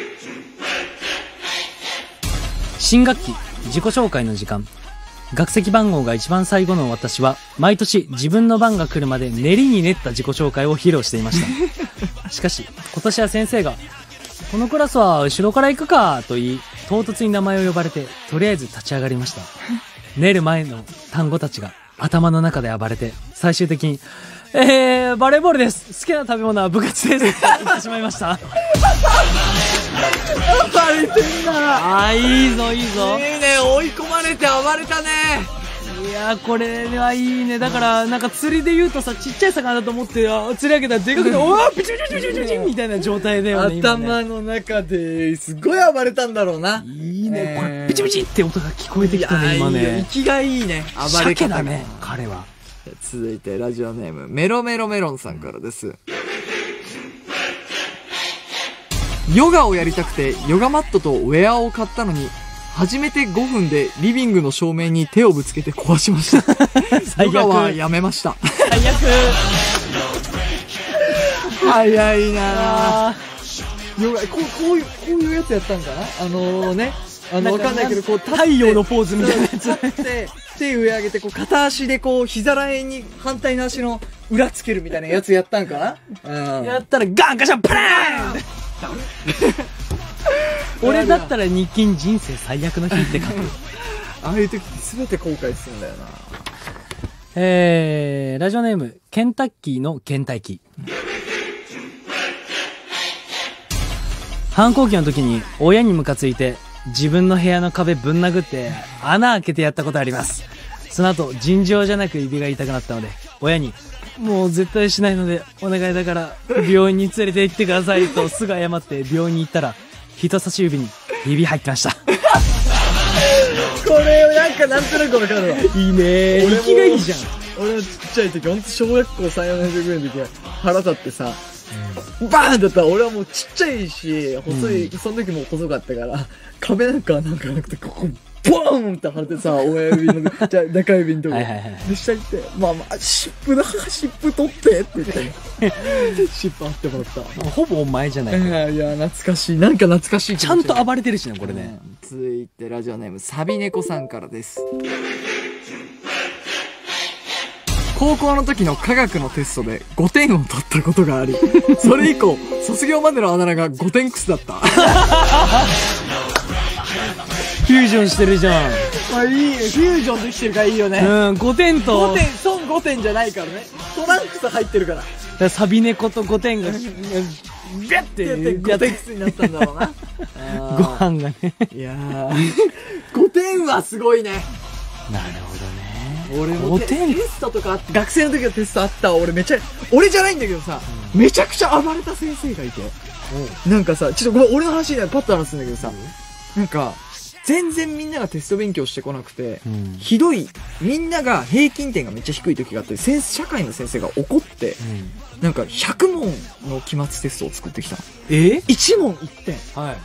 新学期自己紹介の時間。学籍番号が一番最後の私は毎年自分の番が来るまで練りに練った自己紹介を披露していましたしかし今年は先生がこのクラスは後ろから行くかと言い、唐突に名前を呼ばれてとりあえず立ち上がりました。練る前の単語たちが頭の中で暴れて、最終的にえー、バレーボールです、好きな食べ物は部活ですって言ってしまいました暴れてんだ。 あー、いいぞいいぞ。 いいね、追い込まれて暴れたね。 いやー、これはいいね。だからなんか釣りで言うとさ、ちっちゃい魚だと思って釣り上げたらでかくておーピチピチピチピチピチみたいな状態だよね。 頭の中ですごい暴れたんだろうな。 いいね、これピチピチって音が聞こえてきたね今ね。 息がいいね、暴れ方だね彼は。 続いてラジオネームメロメロメロンさんからです。ヨガをやりたくてヨガマットとウェアを買ったのに、初めてごふんでリビングの照明に手をぶつけて壊しましたヨガはやめました。 最悪。 早いな。ヨガこう、こういうこういうやつやったんかな。あのー、ねあの、わかんないけど、こう、 太陽のポーズみたいなやつ。 立って、手上上げて、こう、片足でこう、膝らへんに反対の足の裏つけるみたいなやつやったんかな。 うん。やったらガンガシャンパラーン俺だったら日勤人生最悪の日って書く。 ああいう時全て後悔するんだよな。 えー、ラジオネーム、ケンタッキーのケンタイキー。反抗期の時に親にムカついて、自分の部屋の壁ぶん殴って穴開けてやったことあります。その後尋常じゃなく指が痛くなったので、親にもう絶対しないのでお願いだから病院に連れて行ってくださいとすぐ謝って病院に行ったら、人差し指に指入ってましたこれなんかなんとなくわかるわ。いいね、生きがいいじゃん。 俺のちっちゃい時、ほんと小学校さん、よねん生ぐらいの時は腹立ってさ、バーンだったら俺はもうちっちゃいし細い、うん、その時も細かったから壁なんかなんかなくて、ここボーンって貼ってさ、親指のじゃ中指のとこで下行って、まあまあ湿布だ、湿布取ってって言って湿布貼ってもらった。 ほぼお前じゃないか。 いや懐かしい、なんか懐かしい。 ちゃんと暴れてるしねこれね、 うん、続いてラジオネームサビネコさんからです。高校の時の科学のテストでごてんを取ったことがあり、それ以降卒業までのあだ名がごてんクスだったフュージョンしてるじゃん。 あ、いい、フュージョンできてるからいいよね。 うん、ごてんとごてん、損ごてんじゃないからね、トランクス入ってるから。だからサビ猫とごてんがビャッてごてんクスになったんだろうなご飯がね。 いやーごてんはすごいね。 なるほどね。 俺もテストとか学生の時のテストあったわ。俺めちゃ、俺じゃないんだけどさ、うん、めちゃくちゃ暴れた先生がいて、うん、なんかさ、ちょっとごめん俺の話でパッと話すんだけどさ、うん、なんか全然みんながテスト勉強してこなくて、うん、ひどい、みんなが平均点がめっちゃ低い時があって、先社会の先生が怒って、うん、なんかひゃくもんの期末テストを作ってきたの。 えいち問いってん、はい、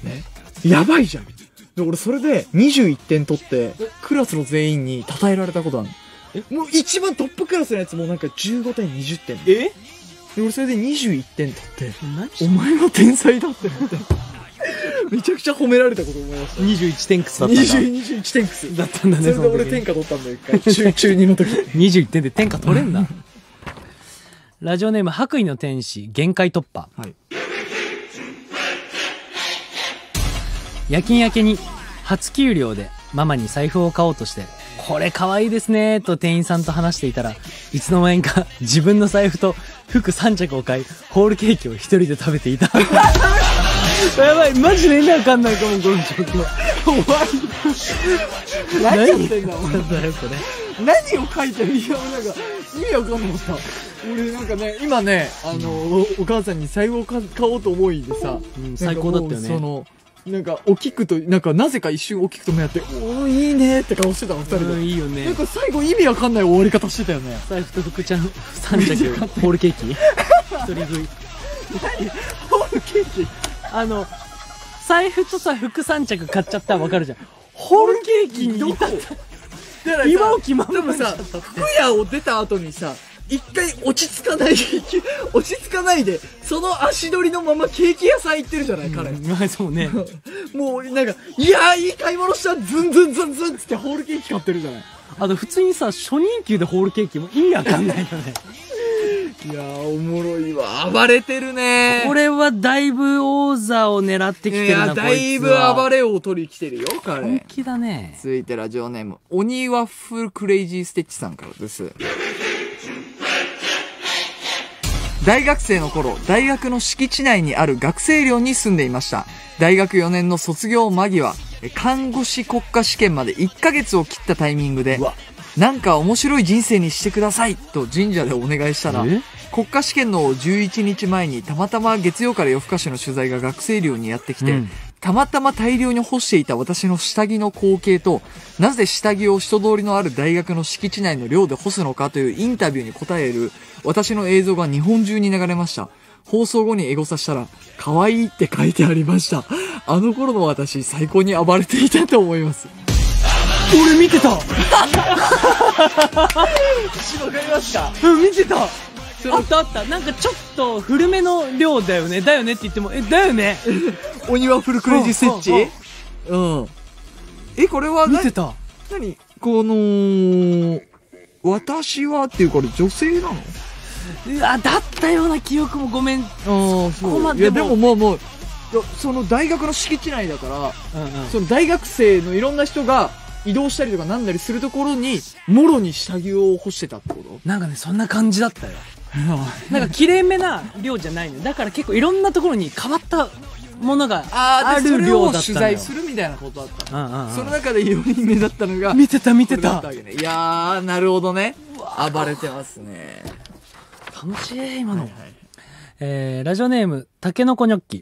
ね、やばいじゃん。で俺それでにじゅういってん取ってクラスの全員に称えられたことあるの。もう一番トップクラスのやつもなんかじゅうごてんにじゅってんえで俺それでにじゅういってん取ってお前は天才だって思ってめちゃくちゃ褒められたこと思いました。 にじゅういちてんクスだったんだ。 にじゅういちてんクスだったんだね。 それで俺天下取ったんだよ一回中中にの時にじゅういってんで天下取れんだラジオネーム白衣の天使限界突破、はい、夜勤明けに初給料でママに財布を買おうとして、これ可愛いですねと店員さんと話していたら、いつの間にか自分の財布と服さん着を買い、ホールケーキを一人で食べていたやばい、マジで意味わかんないかもこの状況怖い何やってんだお前なんだよこれ。 何を書いてる。いやなんか意味わかんなかった。俺なんかね今ねあの、うん、お, お母さんに財布を買おうと思いでさ、 うん、最高だったよね。 そのなんかおきくとなんかなぜか一瞬おきくと目やっておーいいねって顔してたのふたりで。 いいよね。 なんか最後意味わかんない終わり方してたよね。 財布と福ちゃん三着ホールケーキ一人食い。 何ホールケーキ。 あの財布とさ服三着買っちゃったらわかるじゃん。ホールケーキにどこ今を決までもさ服屋を出た後にさ一回落ち着かない落ち着かないでその足取りのままケーキ屋さん行ってるじゃない、うん、彼。 まあそうね。 もうなんかいやーいい買い物したズンズンズンズンっつってホールケーキ買ってるじゃない。 あと普通にさ初任給でホールケーキも意味わかんないよね。 いやーおもろいわ。暴れてるね。 これはだいぶ王座を狙ってきてるな。いやだいぶ暴れを取り来てるよ彼。 本気だね。 続いてラジオネーム鬼ワッフルクレイジーステッチさんからです。大学生の頃大学の敷地内にある学生寮に住んでいました。大学よねんの卒業間際看護師国家試験までいっかげつを切ったタイミングでなんか面白い人生にしてくださいと神社でお願いしたら国家試験のじゅういちにちまえにたまたま月曜から夜更かしの取材が学生寮にやってきて、うん、たまたま大量に干していた私の下着の光景となぜ下着を人通りのある大学の敷地内の寮で干すのかというインタビューに答える私の映像が日本中に流れました。放送後にエゴサしたら可愛いって書いてありました。あの頃の私最高に暴れていたと思います。 俺見てた。わかりました。 うん見てた。あったあった。なんかちょっと古めの量だよね。だよねって言ってもえだよね。 鬼ワッフルクレイジーステッチ。うん。えこれは見てた。 何この私はっていうから女性なの？ うわだったような記憶もごめん。ああそう。いやでももうもうその大学の敷地内だから、うんうん、その大学生のいろんな人が移動したりとかなんだりするところにもろに下着を干してたってこと？ なんかねそんな感じだったよ。なんか綺麗めな量じゃないの。だから結構いろんなところに変わったものがある量だったのよ。 取材するみたいなことだった。うんうんうん、その中でよにんめだったのが見てた見てた。 いやーなるほどね。暴れてますね。 楽しい今の。はいはい、えー、ラジオネームたけのこニョッキ。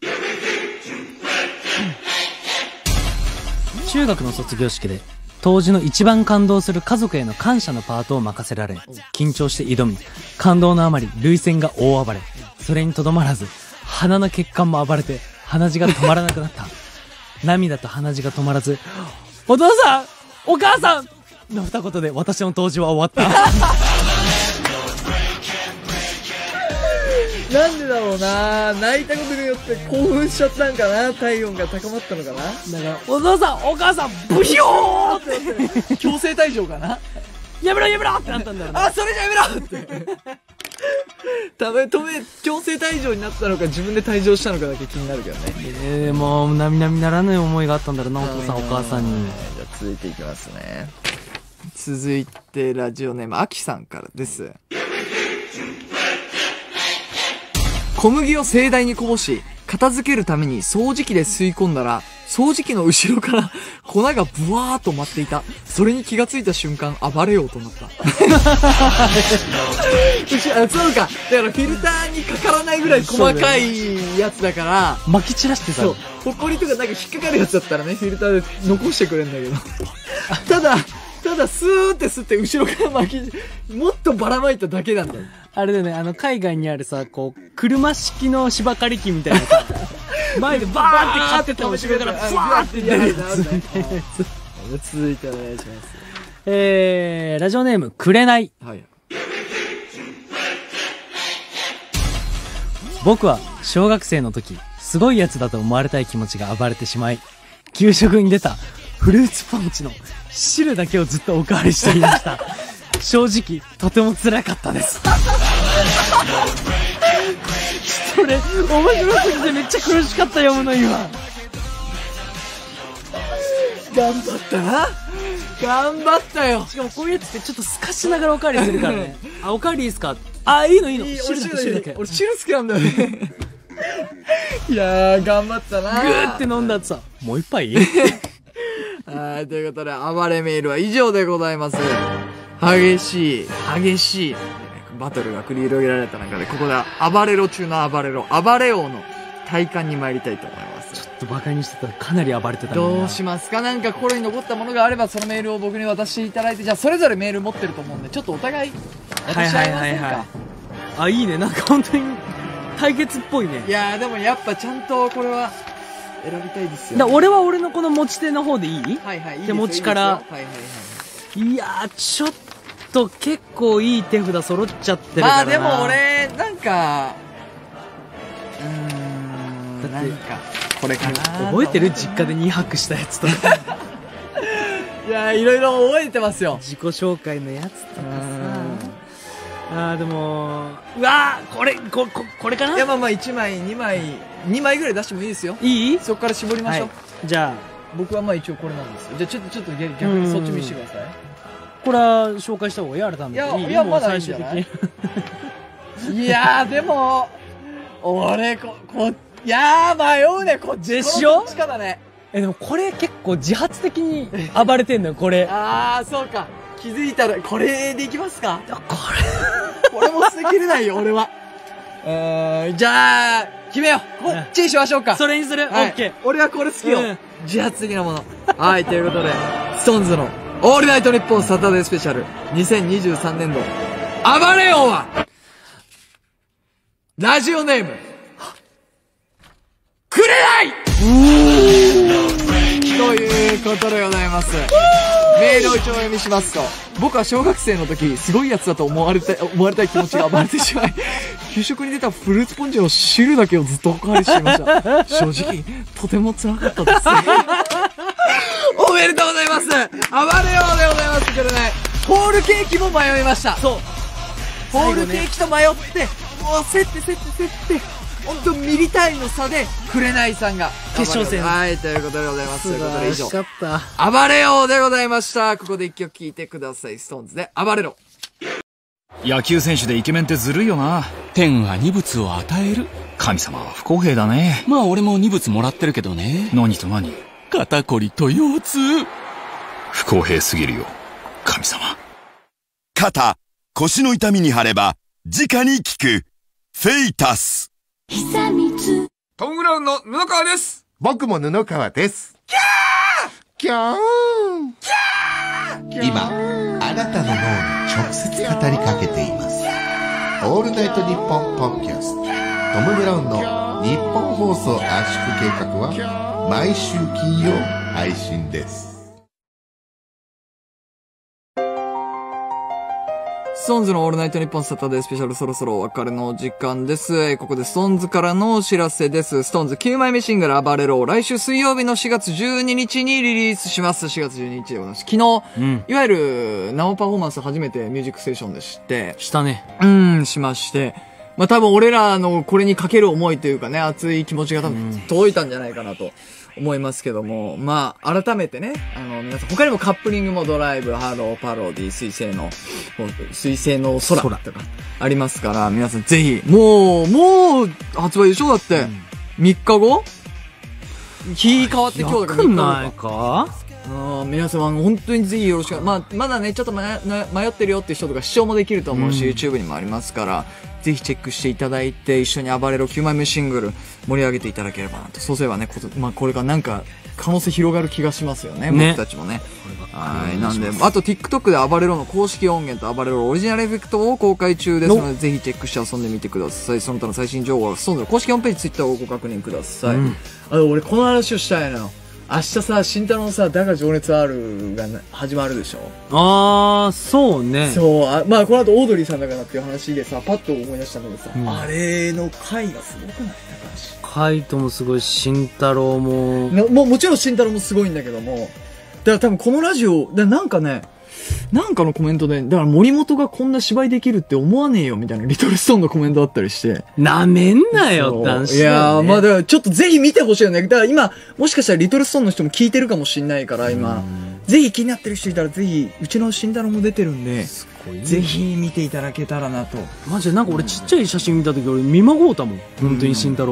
中学の卒業式で当時の一番感動する家族への感謝のパートを任せられ緊張して挑み感動のあまり涙腺が大暴れ。それにとどまらず鼻の血管も暴れて鼻血が止まらなくなった。涙と鼻血が止まらずお父さんお母さんの二言で私の当時は終わった。 なんでだろうな。泣いたことによって興奮しちゃったんかな。体温が高まったのかな。だからお父さんお母さんブヒョーって強制退場かな。 やめろやめろってなったんだよ、ね、 あそれじゃやめろってため止め強制退場になったのか自分で退場したのかだけ気になるけどね。 えー、もう並々ならぬ思いがあったんだろうなお父さんお母さんに。 じゃあ続いていきますね。続いてラジオネームあきさんからです。小麦を盛大にこぼし片付けるために掃除機で吸い込んだら掃除機の後ろから粉がブワーっと舞っていた。それに気がついた瞬間暴れようとなった。そうか。だからフィルターにかからないぐらい細かいやつだから撒き散らしてた。 そうほこりとかなんか引っかかるやつだったらねフィルターで残してくれるんだけどただただスーって吸って後ろから巻きもっとばらまいただけなんだよ。 あれだよね、あの海外にあるさこう車式の芝刈り機みたいなさ前でバーって買ってた後ろからブワーって出るやつ。 続いてお願いします。 えー、ラジオネームくれない、はい、僕は小学生の時すごいやつだと思われたい気持ちが暴れてしまい給食に出たフルーツポンチの汁だけをずっとおかわりしていました。正直とても辛かったです。それ面白すぎてめっちゃ苦しかったよ。もの今頑張ったな。頑張ったよ。 しかもこういうやつってちょっと透かしながらおかわりするからね。あおかわりいいですか。あいいのいいの。 いい汁だけ汁だけ。俺汁好きなんだよね。いやー頑張ったな。 グーって飲んだってさもう一杯はい、ということで、暴れメールは以上でございます。激しい、激しい、バトルが繰り広げられた中で、ここでは暴れろ中の暴れろ、暴れ王の体感に参りたいと思います。 ちょっとバカにしてたらかなり暴れてた。 どうしますか？なんか心に残ったものがあれば、そのメールを僕に渡していただいて、じゃあそれぞれメール持ってると思うんで、ちょっとお互い渡し合いませんか？ あ、いいね。なんか本当に対決っぽいね。 いやーでもやっぱちゃんとこれは選びたいですよ、ね。 だ俺は俺のこの持ち手の方でいい？ はいはい、いいですよ。 手持ちから。はいはいはい。いやー、ちょっと結構いい手札揃っちゃってるからな。 まあでも俺、なんか、うーん、なんか、これかな。 覚えてる？実家でに泊したやつとか。 いやー、いろいろ覚えてますよ。 自己紹介のやつとかさ。あーでもうわーこれこここれかな。 いやまあまあいちまいにまいにまいぐらい出してもいいですよ。 いい？ そこから絞りましょう、はい、 じゃあ僕はまあ一応これなんですよ。じゃあちょっとちょっと逆にそっち見せてください。 これは紹介した方がいい？改めて。いやいやまだいいんじゃない？いやーでも俺ここいやー迷うね。こっちでしょ？ こっちかだね。 えでもこれ結構自発的に暴れてんのよこれ。 ああそうか。気づいたらこれでいきますか？これこれも捨てきれないよ俺は。うんじゃあ決めよう。こっちにしましょうか。 それにする。オッケー。 俺はこれ好きよ、うん、自発的なもの。はいということでストーンズの「オールナイトニッポンサタデースペシャルにせんにじゅうさんねん度暴れ王」はラジオネームくれないということでございます。メールを一応お読みしますと、僕は小学生の時すごいやつだと思われたい思われたい気持ちが暴れてしまい、給食に出たフルーツポンチの汁だけをずっとおかわりしていました。正直とても辛かったです。おめでとうございます。暴れようでございますけどね。ホールケーキも迷いました。そうホールケーキと迷って、もう競って競って競って本当ミリ単位の差で紅さんが決勝戦。 はいということでございます。ということで以上かった暴れようでございました。ここで一曲聴いてください。ストーンズで暴れろ。 野球選手でイケメンってずるいよな。 天は二物を与える。 神様は不公平だね。 まあ俺も二物もらってるけどね。 何と何？ 肩こりと腰痛。 不公平すぎるよ神様。 肩腰の痛みに貼れば直に効くフェイタス。 トム・ブラウンの布川です。 僕も布川です。 キャーキャーキャー今あなたの脳に直接語りかけています。オールナイトニッポンポッドキャストトム・ブラウンの日本放送圧縮計画は毎週金曜配信です。 ストーンズのオールナイトニッポンサタデースペシャル、そろそろお別れのお時間です。ここでストーンズからのお知らせです。ストーンズきゅうまいめシングル暴れろ、来週水曜日のしがつじゅうににちにリリースします。しがつじゅうににちでございます。昨日、うん、いわゆる生パフォーマンス初めてミュージックステーションでして。 したね。 うん、しまして。まあ多分俺らのこれにかける思いというかね、熱い気持ちが多分届いたんじゃないかなと。思いますけども、まあ、改めてね、あの、皆さん、他にもカップリングもドライブ、ハロー、パロディ、水星の、水星の空とか、ありますから、皆さんぜひ、もう、もう、発売でしょだって、うん、みっかご日変わって今日だからみっかごか。 ないかあ皆様、本当にぜひよろしく。まあ、まだね、ちょっと迷ってるよっていう人とか視聴もできると思うし、うん、YouTube にもありますから、ぜひチェックしていただいて、一緒に暴れろきゅうまいめシングル盛り上げていただければなと。そうすればね、こ, まあ、これがなんか可能性広がる気がしますよね、ね僕たちもね。はい。なんで、あと TikTok で暴れろの公式音源と暴れろオリジナルエフェクトを公開中ですので、ぜひチェックして遊んでみてください。その他の最新情報は、その公式ホームページ、Twitter をご確認ください。うん、あの、俺この話をしたいのよ。明日さ、慎太郎のさ、だが情熱あるが始まるでしょ。 あー、そうね。 そう、あまあ、この後オードリーさんだからっていう話でさ、パッと思い出したんだけどさ、うん、あれの回がすごくない？ カイトもすごい、慎太郎も。 もう、もちろん慎太郎もすごいんだけども、だから多分このラジオ、だなんかね、なんかのコメントで、だから森本がこんな芝居できるって思わねえよみたいなリトルストーンのコメントあったりして。 なめんなよって話、ね。 いやー、まあだからちょっとぜひ見てほしいよね。だから今、もしかしたらリトルストーンの人も聞いてるかもしんないから、今。ぜひ気になってる人いたらぜひ、うちの慎太郎も出てるんで、ぜひ見ていただけたらなと。 マジでなんか俺ちっちゃい写真見た時俺見まごうたもん。本当に慎太郎。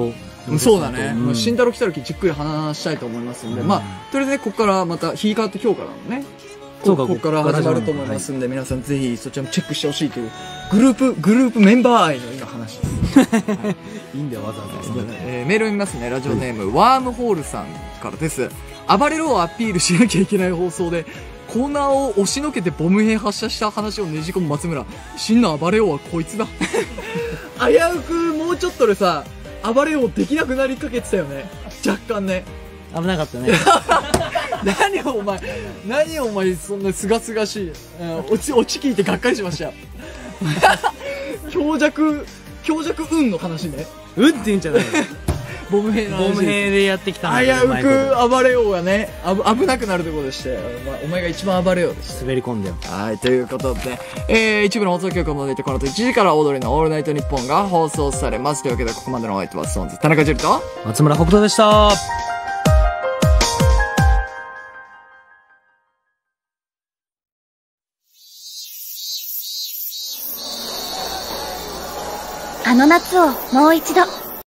そうだね、うん、慎太郎来た時じっくり話したいと思いますんで、うん、まあとりあえずねここからまた日変わって今日からのねそうかここから始まると思いますんで、はい、皆さんぜひそちらもチェックしてほしいというグループグループメンバー愛の今話です、はい、いいんだよわざわざ、えー、メールを見ますね。ラジオネーム、うん、ワームホールさんからです。暴れろをアピールしなきゃいけない放送でコーナーを押しのけてボム兵発射した話をねじ込む松村。真の暴れ王はこいつだ危うくもうちょっとでさ暴れ王できなくなりかけてたよね、若干ね。 危なかったね何をお前何をお前そんなすがすがしい、うん、落ち落ち聞いてがっかりしました強弱強弱運の話ね。 運って言うんじゃないボム兵の話ボム兵でやってきたんだ危うく暴れ王がねあぶ危なくなるところでして、お前、お前が一番暴れ王です。 滑り込んだよ。 はいということで、えー、一部の放送局を除いてこの後いちじからオードリーのオールナイトニッポンが放送されます。というわけでここまでのお相手はストーンズ田中樹と松村北斗でした。 あの夏をもう一度。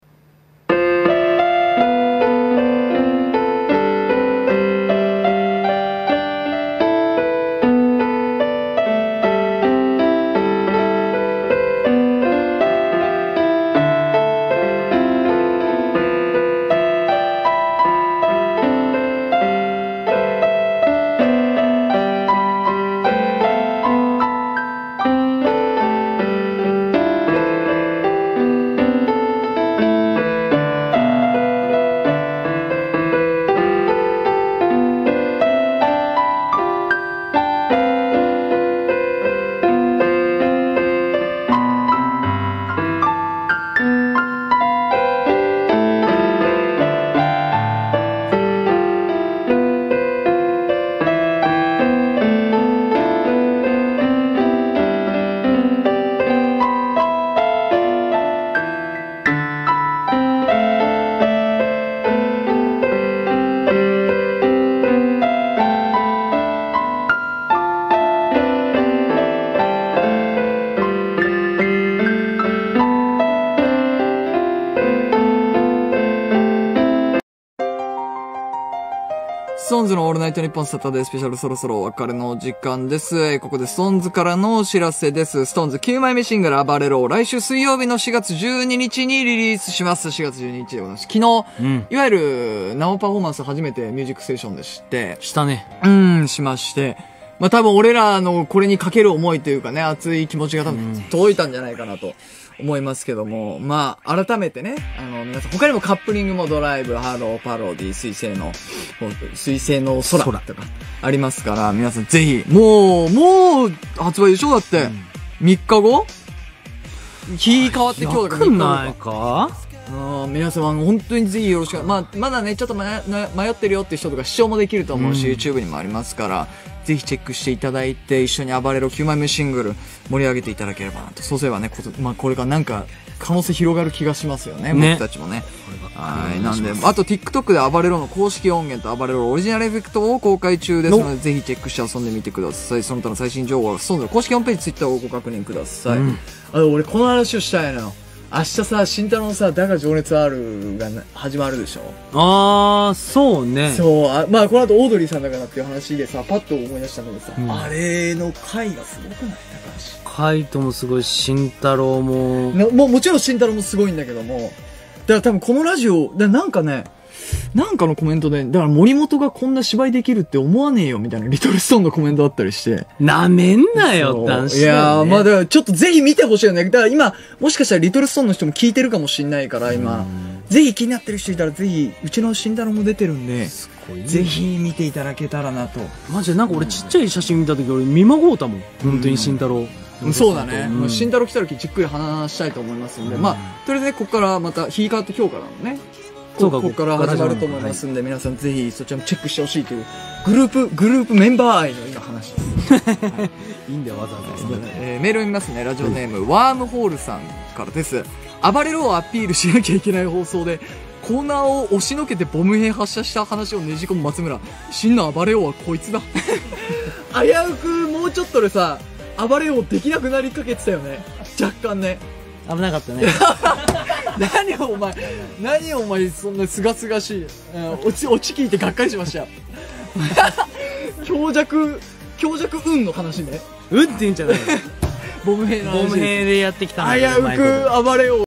ストーンズのオールナイトニッポンサタデースペシャル、そろそろお別れの時間です。ここでストーンズからのお知らせです。ストーンズきゅうまいめシングル暴れろを来週水曜日のしがつじゅうににちにリリースします。しがつじゅうににちでございます。昨日、うん、いわゆる生パフォーマンス初めてミュージックステーションでして。 したね。 うん、しまして。まあ多分俺らのこれにかける思いというかね、熱い気持ちが多分届いたんじゃないかなと思いますけども、うん、まあ改めてね、あの皆さん他にもカップリングもドライブ、ハロー、パロディ、水星の、水星の空とかありますから、皆さんぜひ、もう、もう発売でしょだって、うん、みっかご日変わって今日だからみっかごか。あ皆様本当にぜひよろしく、まあ、まだねちょっと迷ってるよって人とか視聴もできると思うし、うん、YouTube にもありますからぜひチェックしていただいて一緒に暴れろきゅうまいめシングル盛り上げていただければなと。そうすればねこ、まあ、これからなんか可能性広がる気がしますよね、ね僕たちもね。はいなんであと TikTok で暴れろの公式音源と暴れろオリジナルエフェクトを公開中ですのでぜひチェックして遊んでみてください。その他の最新情報はストーンズの公式ホームページ Twitter をご確認ください、うん、あの俺この話をしたいのよ。明日さ、慎太郎のさ、だが情熱あるが始まるでしょ。 あー、そうね。 そう、あまあこの後オードリーさんだからっていう話でさ、パッと思い出したんだけどさ、うん、あれの回がすごくない高橋。回ともすごい、慎太郎も。 ももちろん慎太郎もすごいんだけども、だから多分このラジオ、だなんかね、なんかのコメントで、だから森本がこんな芝居できるって思わねえよみたいなリトルストーンのコメントあったりして。 なめんなよ、男子、ね。 いやー、まあだからちょっとぜひ見てほしいよね。だから今、もしかしたらリトルストーンの人も聞いてるかもしんないから、今。ぜひ気になってる人いたら、ぜひ、うちの慎太郎も出てるんで、ぜひ見ていただけたらなと。 マジでなんか俺ちっちゃい写真見た時俺見まごうたもん。本当に慎太郎。 うん、そうだね。うん、慎太郎来た時じっくり話したいと思いますんで、うん、まあ、とりあえずね、ここからまた日変わって今日からのね。そうかここから始まると思いますんで、皆さんぜひそちらもチェックしてほしいというグループグループメンバー愛の今話いいんだよわざわざ、 えー、メールを見ますね。ラジオネーム、うん、ワームホールさんからです。暴れろをアピールしなきゃいけない放送でコーナーを押しのけてボム兵発射した話をねじ込む松村。真の暴れ王はこいつだ危うくもうちょっとでさ暴れ王できなくなりかけてたよね、若干ね。 危なかったね何をお前何をお前そんなすがすがしい、うん、オチオチ聞いてがっかりしましたよ強弱強弱運の話ね。 運って言うんじゃないのボム兵の話。 ボム兵でやってきたんだ危うく暴れよう